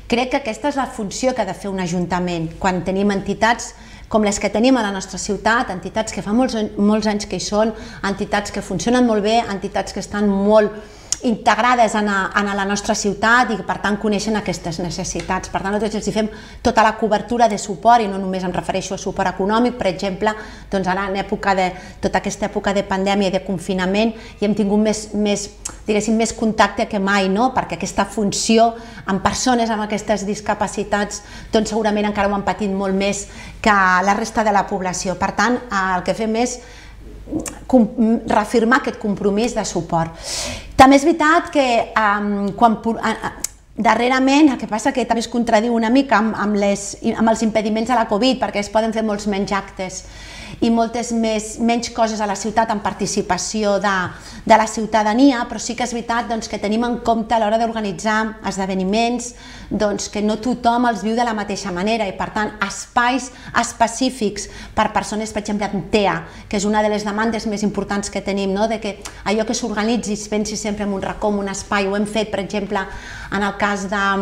[SPEAKER 2] Crec que aquesta és la funció que ha de fer un ajuntament quan tenim entitats com les que tenim a la nostra ciutat, entitats que fa molts anys que hi són, entitats que funcionen molt bé, entitats que estan molt integrades en la nostra ciutat i que per tant coneixen aquestes necessitats. Per tant, nosaltres els fem tota la cobertura de suport i no només em refereixo a suport econòmic, per exemple, doncs ara en tota aquesta època de pandèmia i de confinament i hem tingut més contacte que mai, perquè aquesta funció amb persones amb aquestes discapacitats doncs segurament encara ho han patit molt més que la resta de la població. Per tant, el que fem és reafirmar aquest compromís de suport. També és veritat que darrerament, el que passa que també es contradiu una mica amb els impediments de la Covid, perquè es poden fer molts menys actes i moltes menys coses a la ciutat amb participació de la ciutadania, però sí que és veritat que tenim en compte a l'hora d'organitzar esdeveniments que no tothom els viu de la mateixa manera i per tant espais específics per persones, per exemple amb TEA, que és una de les demandes més importants que tenim, de que allò que s'organitzi es pensi sempre en un racó, en un espai. Ho hem fet, per exemple, en el cas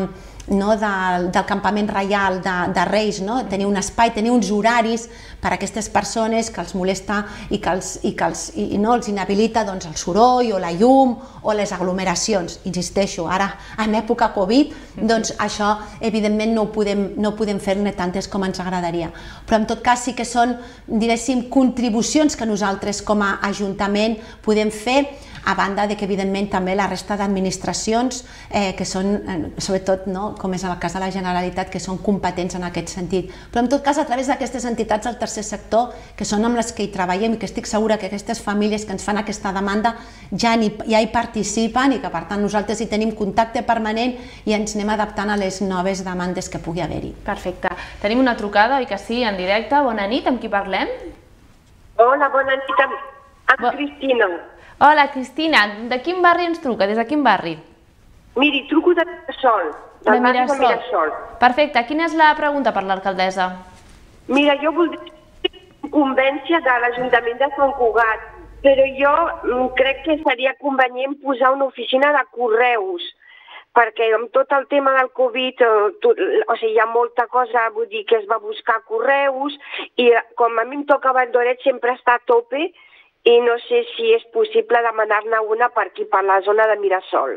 [SPEAKER 2] del campament reial de Reis, tenir un espai, tenir uns horaris per a aquestes persones que els molesta i que els inhabilita el soroll o la llum o les aglomeracions. Insisteixo, ara en època Covid això evidentment no ho podem fer-ne tantes com ens agradaria, però en tot cas sí que són, diguéssim, contribucions que nosaltres com a Ajuntament podem fer, a banda que evidentment també la resta d'administracions que són, sobretot com és el cas de la Generalitat, que són competents en aquest sentit. Però en tot cas a través d'aquestes entitats del tercer sector, que són amb les que hi treballem i que estic segura que aquestes famílies que ens fan aquesta demanda ja hi participen i que per tant nosaltres hi tenim contacte permanent i ens anem adaptant a les noves demandes que pugui haver-hi.
[SPEAKER 1] Perfecte. Tenim una trucada, oi que sí, en directe. Bona nit, amb qui parlem?
[SPEAKER 18] Hola, bona nit, amb Cristina.
[SPEAKER 1] Hola, Cristina, de quin barri ens truca? Des de quin barri?
[SPEAKER 18] Miri, truco de Mirasol, del barri de Mirasol.
[SPEAKER 1] Perfecte, quina és la pregunta per l'alcaldessa?
[SPEAKER 18] Mira, jo voldria convèncer de l'Ajuntament de Sant Cugat, però jo crec que seria convenient posar una oficina de correus, perquè amb tot el tema del Covid, hi ha molta cosa, vull dir, que es va buscar correus, i com a mi em toca Valdoret sempre està a tope, i no sé si és possible demanar-ne una per aquí, per la zona de Mirasol.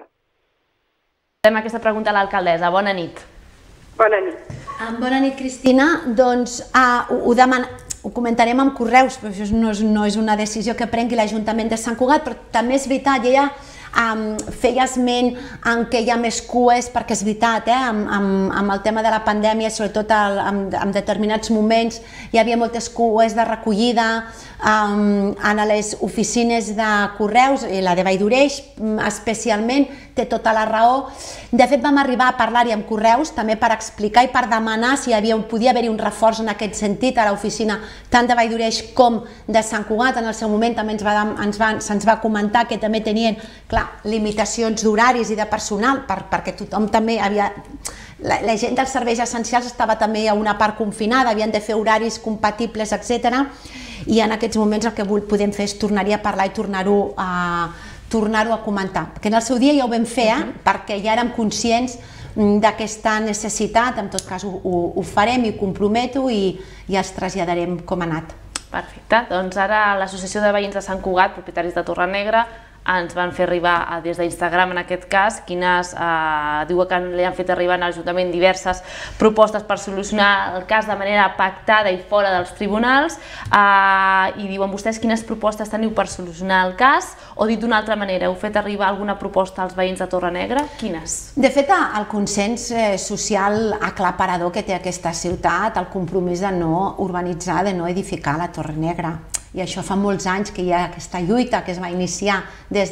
[SPEAKER 1] Fem aquesta pregunta a l'alcaldessa. Bona nit.
[SPEAKER 18] Bona nit.
[SPEAKER 2] Bona nit, Cristina. Doncs ho comentarem amb correus, però això no és una decisió que prengui l'Ajuntament de Sant Cugat, però també és veritat, ella feia esment en què hi ha més cues, perquè és veritat, amb el tema de la pandèmia, sobretot en determinats moments, hi havia moltes cues de recollida en les oficines de correus, i la de Valldoreix especialment té tota la raó. De fet, vam arribar a parlar-hi amb correus també per explicar i per demanar si podia haver-hi un reforç en aquest sentit a l'oficina tant de Valldoreix com de Sant Cugat. En el seu moment també se'ns va comentar que també tenien, clar, limitacions d'horaris i de personal, perquè tothom també havia... La gent dels serveis essencials estava també a una part confinada, havien de fer horaris compatibles, etc. I en aquests moments el que podem fer és tornar-hi a parlar i tornar-ho a comentar. Perquè en el seu dia ja ho vam fer, perquè ja érem conscients d'aquesta necessitat. En tot cas ho farem i ho comprometo i els traslladarem com ha anat.
[SPEAKER 1] Perfecte. Doncs ara l'Associació de Veïns de Sant Cugat, propietaris de Torrenegra, ens van fer arribar des d'Instagram, en aquest cas, diu que li han fet arribar a l'Ajuntament diverses propostes per solucionar el cas de manera pactada i fora dels tribunals, i diuen vostès quines propostes teniu per solucionar el cas, o dit d'una altra manera, heu fet arribar alguna proposta als veïns de Torrenegra? Quines?
[SPEAKER 2] De fet, el consens social aclaparador que té aquesta ciutat, el compromís de no urbanitzar, de no edificar la Torrenegra. I això fa molts anys que hi ha aquesta lluita que es va iniciar des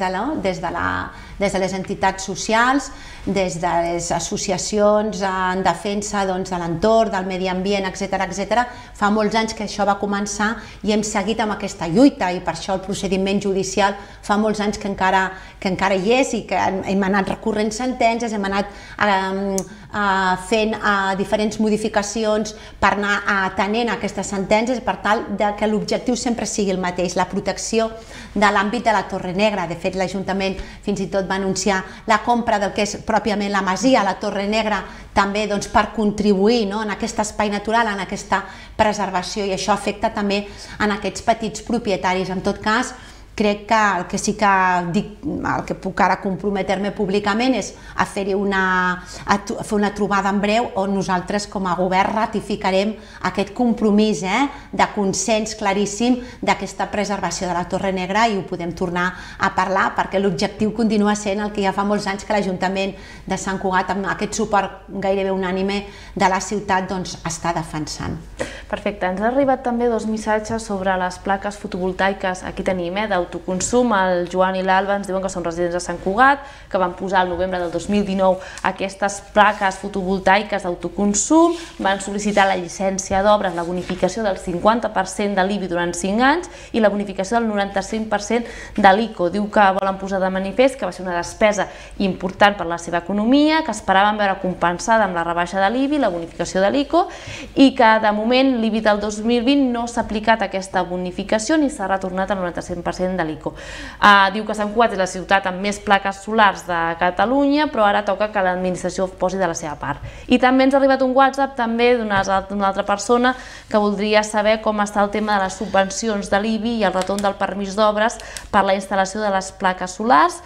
[SPEAKER 2] de les entitats socials, des de les associacions en defensa de l'entorn, del medi ambient, etc. Fa molts anys que això va començar i hem seguit amb aquesta lluita i per això el procediment judicial fa molts anys que encara hi és i que hem anat recorrent sentències, hem anat fent diferents modificacions per anar atenent aquestes sentències per tal que l'objectiu sempre sigui el mateix, la protecció de l'àmbit de la Torre Negra. De fet, l'Ajuntament fins i tot va anunciar la compra del que és pròpiament la masia, la Torre Negra, també per contribuir en aquest espai natural, en aquesta preservació, i això afecta també en aquests petits propietaris. En tot cas, crec que el que sí que dic, el que puc ara comprometre-me públicament és a fer una trobada en breu on nosaltres com a govern ratificarem aquest compromís de consens claríssim d'aquesta preservació de la Torre Negra, i ho podem tornar a parlar perquè l'objectiu continua sent el que ja fa molts anys que l'Ajuntament de Sant Cugat, amb aquest suport gairebé unànime de la ciutat, està defensant.
[SPEAKER 1] Perfecte, ens ha arribat també 2 missatges sobre les plaques fotovoltaiques. Aquí tenim, d'autoconsum. El Joan i l'Alba ens diuen que són residents de Sant Cugat, que van posar al novembre del 2019 aquestes plaques fotovoltaiques d'autoconsum, van sol·licitar la llicència d'obres, la bonificació del 50% de l'IBI durant 5 anys i la bonificació del 95% de l'ICO. Diu que volen posar de manifest que va ser una despesa important per la seva economia, que esperaven veure compensada amb la rebaixa de l'IBI, la bonificació de l'ICO, i que de moment l'IBI del 2020 no s'ha aplicat aquesta bonificació ni s'ha retornat el 95% de l'ICO. Diu que Sant Cugat és la ciutat amb més plaques solars de Catalunya, però ara toca que l'administració posi de la seva part. I també ens ha arribat un WhatsApp també d'una altra persona que voldria saber com està el tema de les subvencions de l'IBI i el retorn del permís d'obres per la instal·lació de les plaques solars.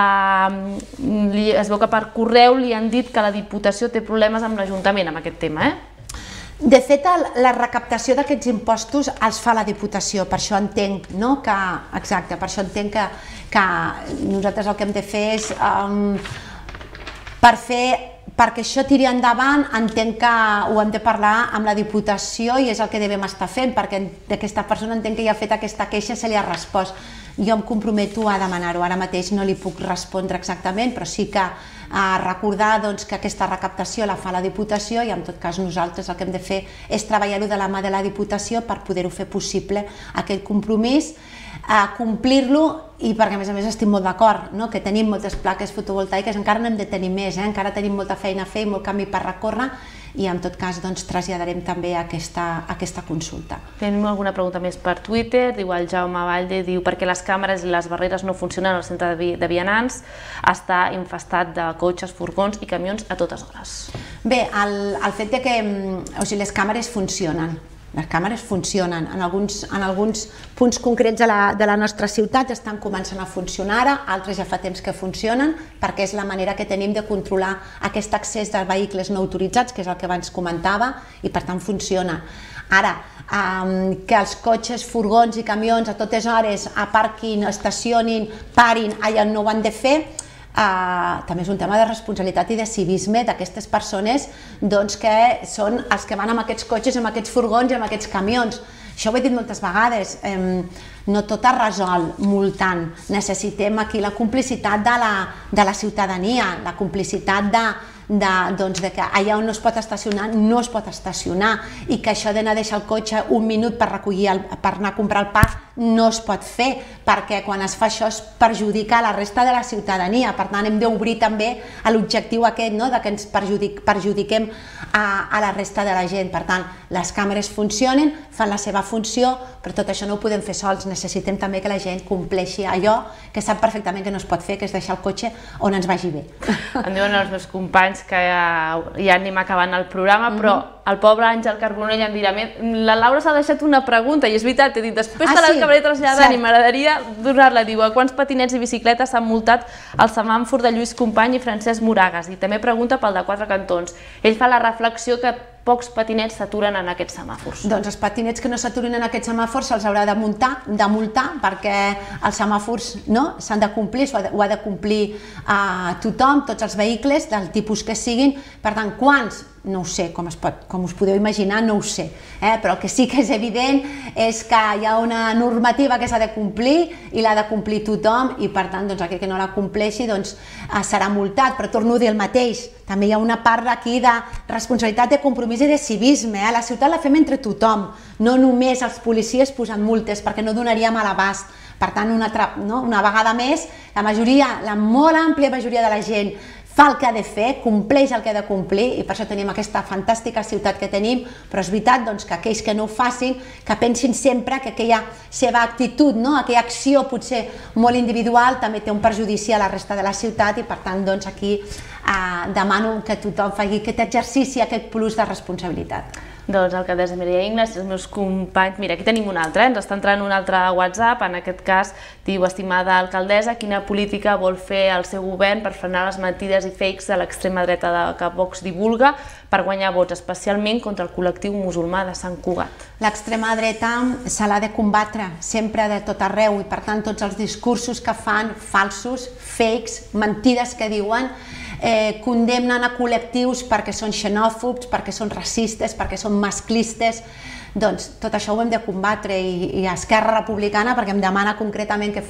[SPEAKER 1] Es veu que per correu li han dit que la Diputació té problemes amb l'Ajuntament amb aquest tema,
[SPEAKER 2] De fet, la recaptació d'aquests impostos els fa la Diputació, per això entenc que nosaltres el que hem de fer és, perquè això tiri endavant, entenc que ho hem de parlar amb la Diputació i és el que devem estar fent, perquè aquesta persona entenc que ja ha fet aquesta queixa, se li ha respost. Jo em comprometo a demanar-ho, ara mateix no li puc respondre exactament, però sí que recordar que aquesta recaptació la fa la Diputació i en tot cas nosaltres el que hem de fer és treballar-ho de la mà de la Diputació per poder-ho fer possible, aquest compromís, complir-lo, i perquè a més estic molt d'acord que tenim moltes plaques fotovoltaiques, encara n'hem de tenir més, encara tenim molta feina a fer i molt camí per recórrer, i en tot cas traslladarem també aquesta consulta.
[SPEAKER 1] Tenim alguna pregunta més per Twitter. Diu el Jaume Valde, diu perquè les càmeres i les barreres no funcionen al centre de vianants, està infestat de cotxes, furgons i camions a totes hores.
[SPEAKER 2] Bé, el fet que les càmeres funcionen. Les càmeres funcionen. En alguns punts concrets de la nostra ciutat estan començant a funcionar ara, altres ja fa temps que funcionen, perquè és la manera que tenim de controlar aquest accés de vehicles no autoritzats, que és el que abans comentava, i per tant funciona. Ara, que els cotxes, furgons i camions a totes hores aparquin, estacionin, parin, allà no ho han de fer, també és un tema de responsabilitat i de civisme d'aquestes persones que són els que van amb aquests cotxes, amb aquests furgons i amb aquests camions. Això ho he dit moltes vegades, no tot es resol multant, necessitem aquí la complicitat de la ciutadania, la complicitat de que allà on no es pot estacionar, no es pot estacionar, i que això d'anar a deixar el cotxe un minut per anar a comprar el pa no es pot fer, perquè quan es fa això es perjudica la resta de la ciutadania. Per tant, hem d'obrir també l'objectiu aquest que ens perjudiquem a la resta de la gent. Per tant, les càmeres funcionen, fan la seva funció, però tot això no ho podem fer sols, necessitem també que la gent compleixi allò que sap perfectament que no es pot fer, que és deixar el cotxe on ens vagi bé.
[SPEAKER 1] Em diuen els meus companys que ja anem acabant el programa, però el pobre Àngel Carbonell em dirà, la Laura s'ha deixat una pregunta, i és veritat, he dit, després te l'acabaré traslladant i m'agradaria donar-la. Diu, a quants patinets i bicicletes s'han multat el semàfor de Lluís Company i Francesc Moragas? I també pregunta pel de Quatre Cantons. Ell fa la reflexió que pocs patinets s'aturen en aquests semàfors.
[SPEAKER 2] Doncs els patinets que no s'aturin en aquests semàfors se'ls haurà de multar, perquè els semàfors s'han de complir, ho ha de complir tothom, tots els vehicles, del tipus que siguin. Per tant, quants? No ho sé, com us podeu imaginar, no ho sé. Però el que sí que és evident és que hi ha una normativa que s'ha de complir i l'ha de complir tothom, i per tant, aquell que no la compleixi serà multat. Però torno a dir el mateix, també hi ha una part aquí de responsabilitat, de compromís i de civisme. La ciutat la fem entre tothom, no només els policies posant multes, perquè no donaríem a l'abast. Per tant, una vegada més, la molt àmplia majoria de la gent fa el que ha de fer, compleix el que ha de complir, i per això tenim aquesta fantàstica ciutat que tenim, però és veritat que aquells que no ho facin, que pensin sempre que aquella seva actitud, aquella acció potser molt individual també té un perjudici a la resta de la ciutat, i per tant aquí demano que tothom faci aquest exercici, aquest plus de responsabilitat.
[SPEAKER 1] Doncs alcaldessa Mireia Ingles i els meus companys, mira, aquí tenim un altre, ens està entrant un altre WhatsApp, en aquest cas diu: estimada alcaldessa, quina política vol fer el seu govern per frenar les mentides i fakes de l'extrema dreta que Vox divulga per guanyar vots, especialment contra el col·lectiu musulmà de Sant Cugat?
[SPEAKER 2] L'extrema dreta se l'ha de combatre sempre de tot arreu, i per tant tots els discursos que fan, falsos, fakes, mentides que diuen, condemnen a col·lectius perquè són xenòfobs, perquè són racistes, perquè són masclistes. Doncs tot això ho hem de combatre, i Esquerra Republicana, perquè em demana concretament què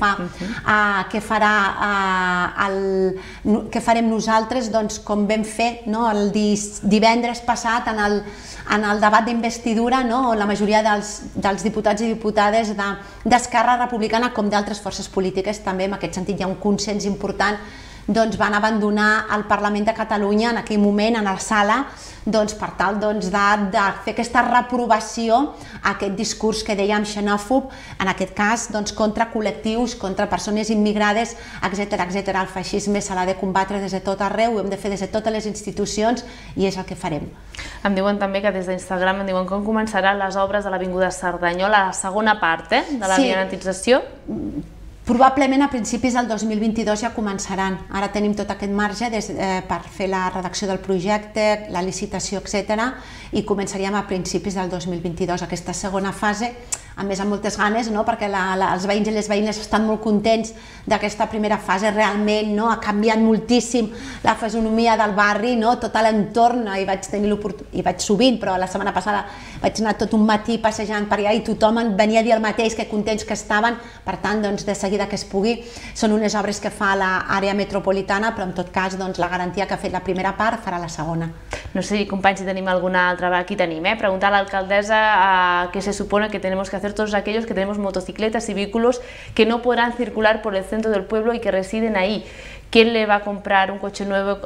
[SPEAKER 2] farem nosaltres, doncs com vam fer el divendres passat en el debat d'investidura, on la majoria dels diputats i diputades d'Esquerra Republicana, com d'altres forces polítiques també, en aquest sentit hi ha un consens important, doncs van abandonar el Parlament de Catalunya en aquell moment, en la sala, per tal de fer aquesta reprovació a aquest discurs que dèiem xenòfob, en aquest cas contra col·lectius, contra persones immigrades, etc. El feixisme se l'ha de combatre des de tot arreu, ho hem de fer des de totes les institucions, i és el que farem.
[SPEAKER 1] Em diuen també que des d'Instagram em diuen com començaran les obres de l'Avinguda Cerdanyola, la segona part de la vianantització.
[SPEAKER 2] Probablement a principis del 2022 ja començaran. Ara tenim tot aquest marge per fer la redacció del projecte, la licitació, etc. I començaríem a principis del 2022 aquesta segona fase, a més amb moltes ganes, perquè els veïns i les veïnes estan molt contents d'aquesta primera fase. Realment ha canviat moltíssim la fisonomia del barri, tot l'entorn. Hi vaig sovint, però la setmana passada vaig anar tot un matí passejant per allà i tothom venia a dir el mateix, que contents que estaven. Per tant, de seguida que es pugui, són unes obres que fa l'àrea metropolitana, però en tot cas la garantia que ha fet la primera part farà la segona.
[SPEAKER 1] No sé, companys, si tenim alguna altra. Aquí tenim, preguntar a la alcaldesa qué se supone que tenemos que hacer todos aquellos que tenemos motocicletas y vehículos que no podrán circular por el centro del pueblo y que residen ahí. ¿Quién les va a comprar un coche nuevo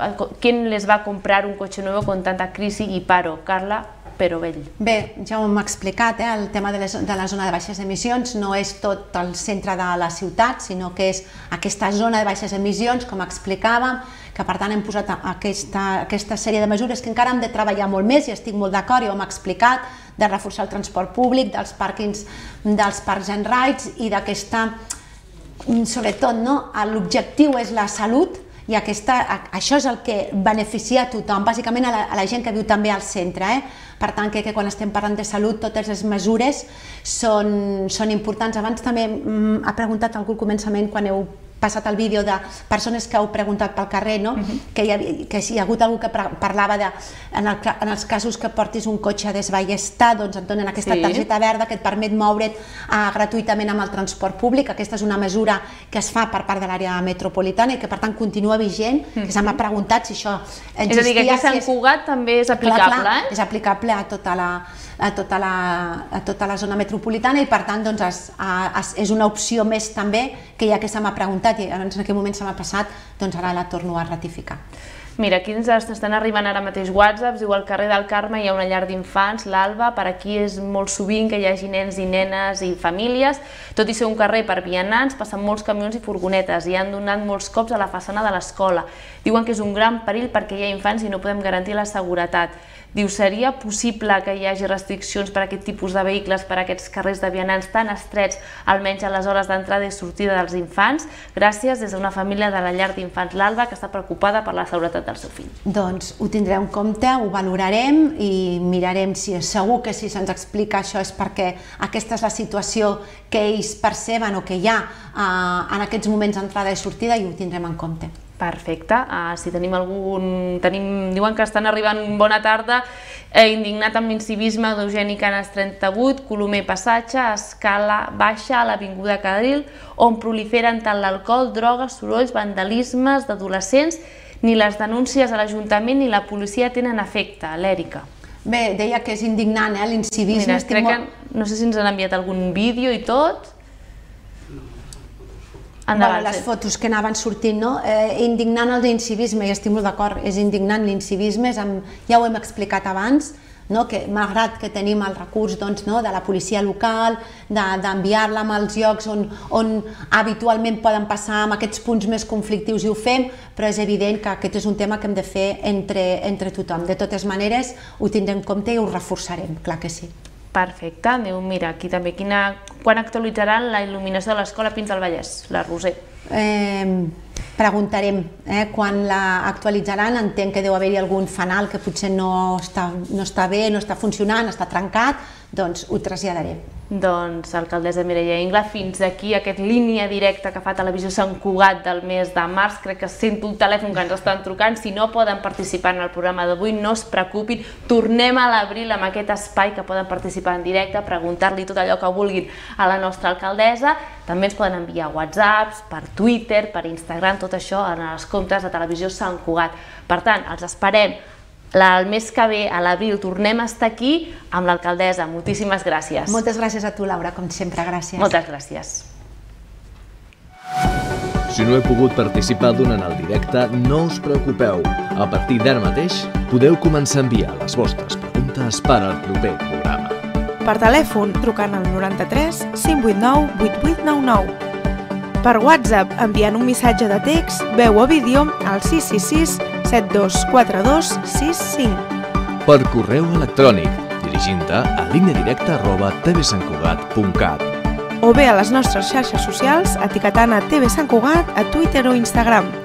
[SPEAKER 1] con tanta crisis y paro? Carla Perovell.
[SPEAKER 2] Bé, ja ho hem explicat, el tema de la zona de baixes emissions no és tot el centre de la ciutat, sinó que és aquesta zona de baixes emissions, com explicàvem, que per tant hem posat aquesta sèrie de mesures que encara hem de treballar molt més, i estic molt d'acord, i ho hem explicat, de reforçar el transport públic, dels pàrquings, dels parks and rides, i d'aquesta, sobretot, l'objectiu és la salut, i això és el que beneficia a tothom, bàsicament a la gent que viu també al centre. Per tant, crec que quan estem parlant de salut totes les mesures són importants. Abans també ha preguntat algú al començament, quan heu passat el vídeo, de persones que heu preguntat pel carrer, que si hi ha hagut algú que parlava de, en els casos que portis un cotxe desballestat, doncs et donen aquesta targeta verda que et permet moure't gratuïtament amb el transport públic. Aquesta és una mesura que es fa per part de l'àrea metropolitana i que per tant continua vigent, que se m'ha preguntat si això existia.
[SPEAKER 1] És a dir, que aquí a Sant Cugat també és aplicable,
[SPEAKER 2] És aplicable a tota la zona metropolitana, i per tant és una opció més també, que ja que se m'ha preguntat i en aquell moment se m'ha passat, doncs ara la torno a ratificar.
[SPEAKER 1] Mira, aquí ens estan arribant ara mateix whatsapps, diu: al carrer del Carme hi ha una llar d'infants, l'Alba, per aquí és molt sovint que hi hagi nens i nenes i famílies, tot i ser un carrer per vianants, passen molts camions i furgonetes i han donat molts cops a la façana de l'escola. Diuen que és un gran perill perquè hi ha infants i no podem garantir la seguretat. Diu: seria possible que hi hagi restriccions per a aquest tipus de vehicles, per a aquests carrers de vianants tan estrets, almenys a les hores d'entrada i sortida dels infants? Gràcies, des d'una família de la llar d'infants l'Alba, que està preocupada per la seguretat del seu fill.
[SPEAKER 2] Doncs ho tindrem en compte, ho valorarem i mirarem si és segur que si se'ns explica això és perquè aquesta és la situació que ells perceben o que hi ha en aquests moments d'entrada i sortida, i ho tindrem en compte.
[SPEAKER 1] Perfecte. Si tenim algun... Diuen que estan arribant bona tarda, indignat amb l'incivisme d'Eugeni Canes 38, Colomer Passatge, Escala Baixa, a l'Avinguda Cadril, on proliferen tant l'alcohol, drogues, sorolls, vandalismes d'adolescents. Ni les denúncies a l'Ajuntament ni la policia tenen efecte. L'Èrica.
[SPEAKER 2] Bé, deia que és indignant, l'incivisme.
[SPEAKER 1] Mira, crec que... No sé si ens han enviat algun vídeo i tot.
[SPEAKER 2] Les fotos que anaven sortint, no? Indignant el d'incivisme, i estic molt d'acord, és indignant l'incivisme, ja ho hem explicat abans, que malgrat que tenim el recurs de la policia local, d'enviar-la als llocs on habitualment poden passar amb aquests punts més conflictius i ho fem, però és evident que aquest és un tema que hem de fer entre tothom. De totes maneres, ho tindrem en compte i ho reforçarem, clar que sí.
[SPEAKER 1] Perfecte. Diu, mira, aquí també, quan actualitzaran la il·luminació de l'escola Pins del Vallès, la Roser?
[SPEAKER 2] Preguntarem quan l'actualitzaran. Entenc que deu haver-hi algun fanal que potser no està bé, no està funcionant, està trencat, doncs ho traslladarem.
[SPEAKER 1] Doncs, alcaldessa Mireia Ingla, fins aquí aquest línia directa que fa Televisió Sant Cugat del mes de març. Crec que sento el telèfon que ens estan trucant. Si no poden participar en el programa d'avui, no es preocupin. Tornem a l'abril amb aquest espai que poden participar en directe, preguntar-li tot allò que vulguin a la nostra alcaldessa. També ens poden enviar whatsapps, per Twitter, per Instagram, tot això en els comptes de Televisió Sant Cugat. Per tant, els esperem el mes que ve, a l'abril, tornem a estar aquí amb l'alcaldessa. Moltíssimes gràcies.
[SPEAKER 2] Moltes gràcies a tu, Laura, com sempre, gràcies.
[SPEAKER 1] Moltes gràcies.
[SPEAKER 19] Si no he pogut participar durant el directe, no us preocupeu. A partir d'ara mateix podeu començar a enviar les vostres preguntes per al proper programa.
[SPEAKER 20] Per telèfon, trucant al 93 589 8899. Per WhatsApp, enviant un missatge de text, veu o vídeo al 666 7242 65.
[SPEAKER 19] Per correu electrònic, dirigint-te a lineadirecta@tvsantcugat.cat.
[SPEAKER 20] O bé a les nostres xarxes socials etiquetant a TV Sant Cugat a Twitter o Instagram.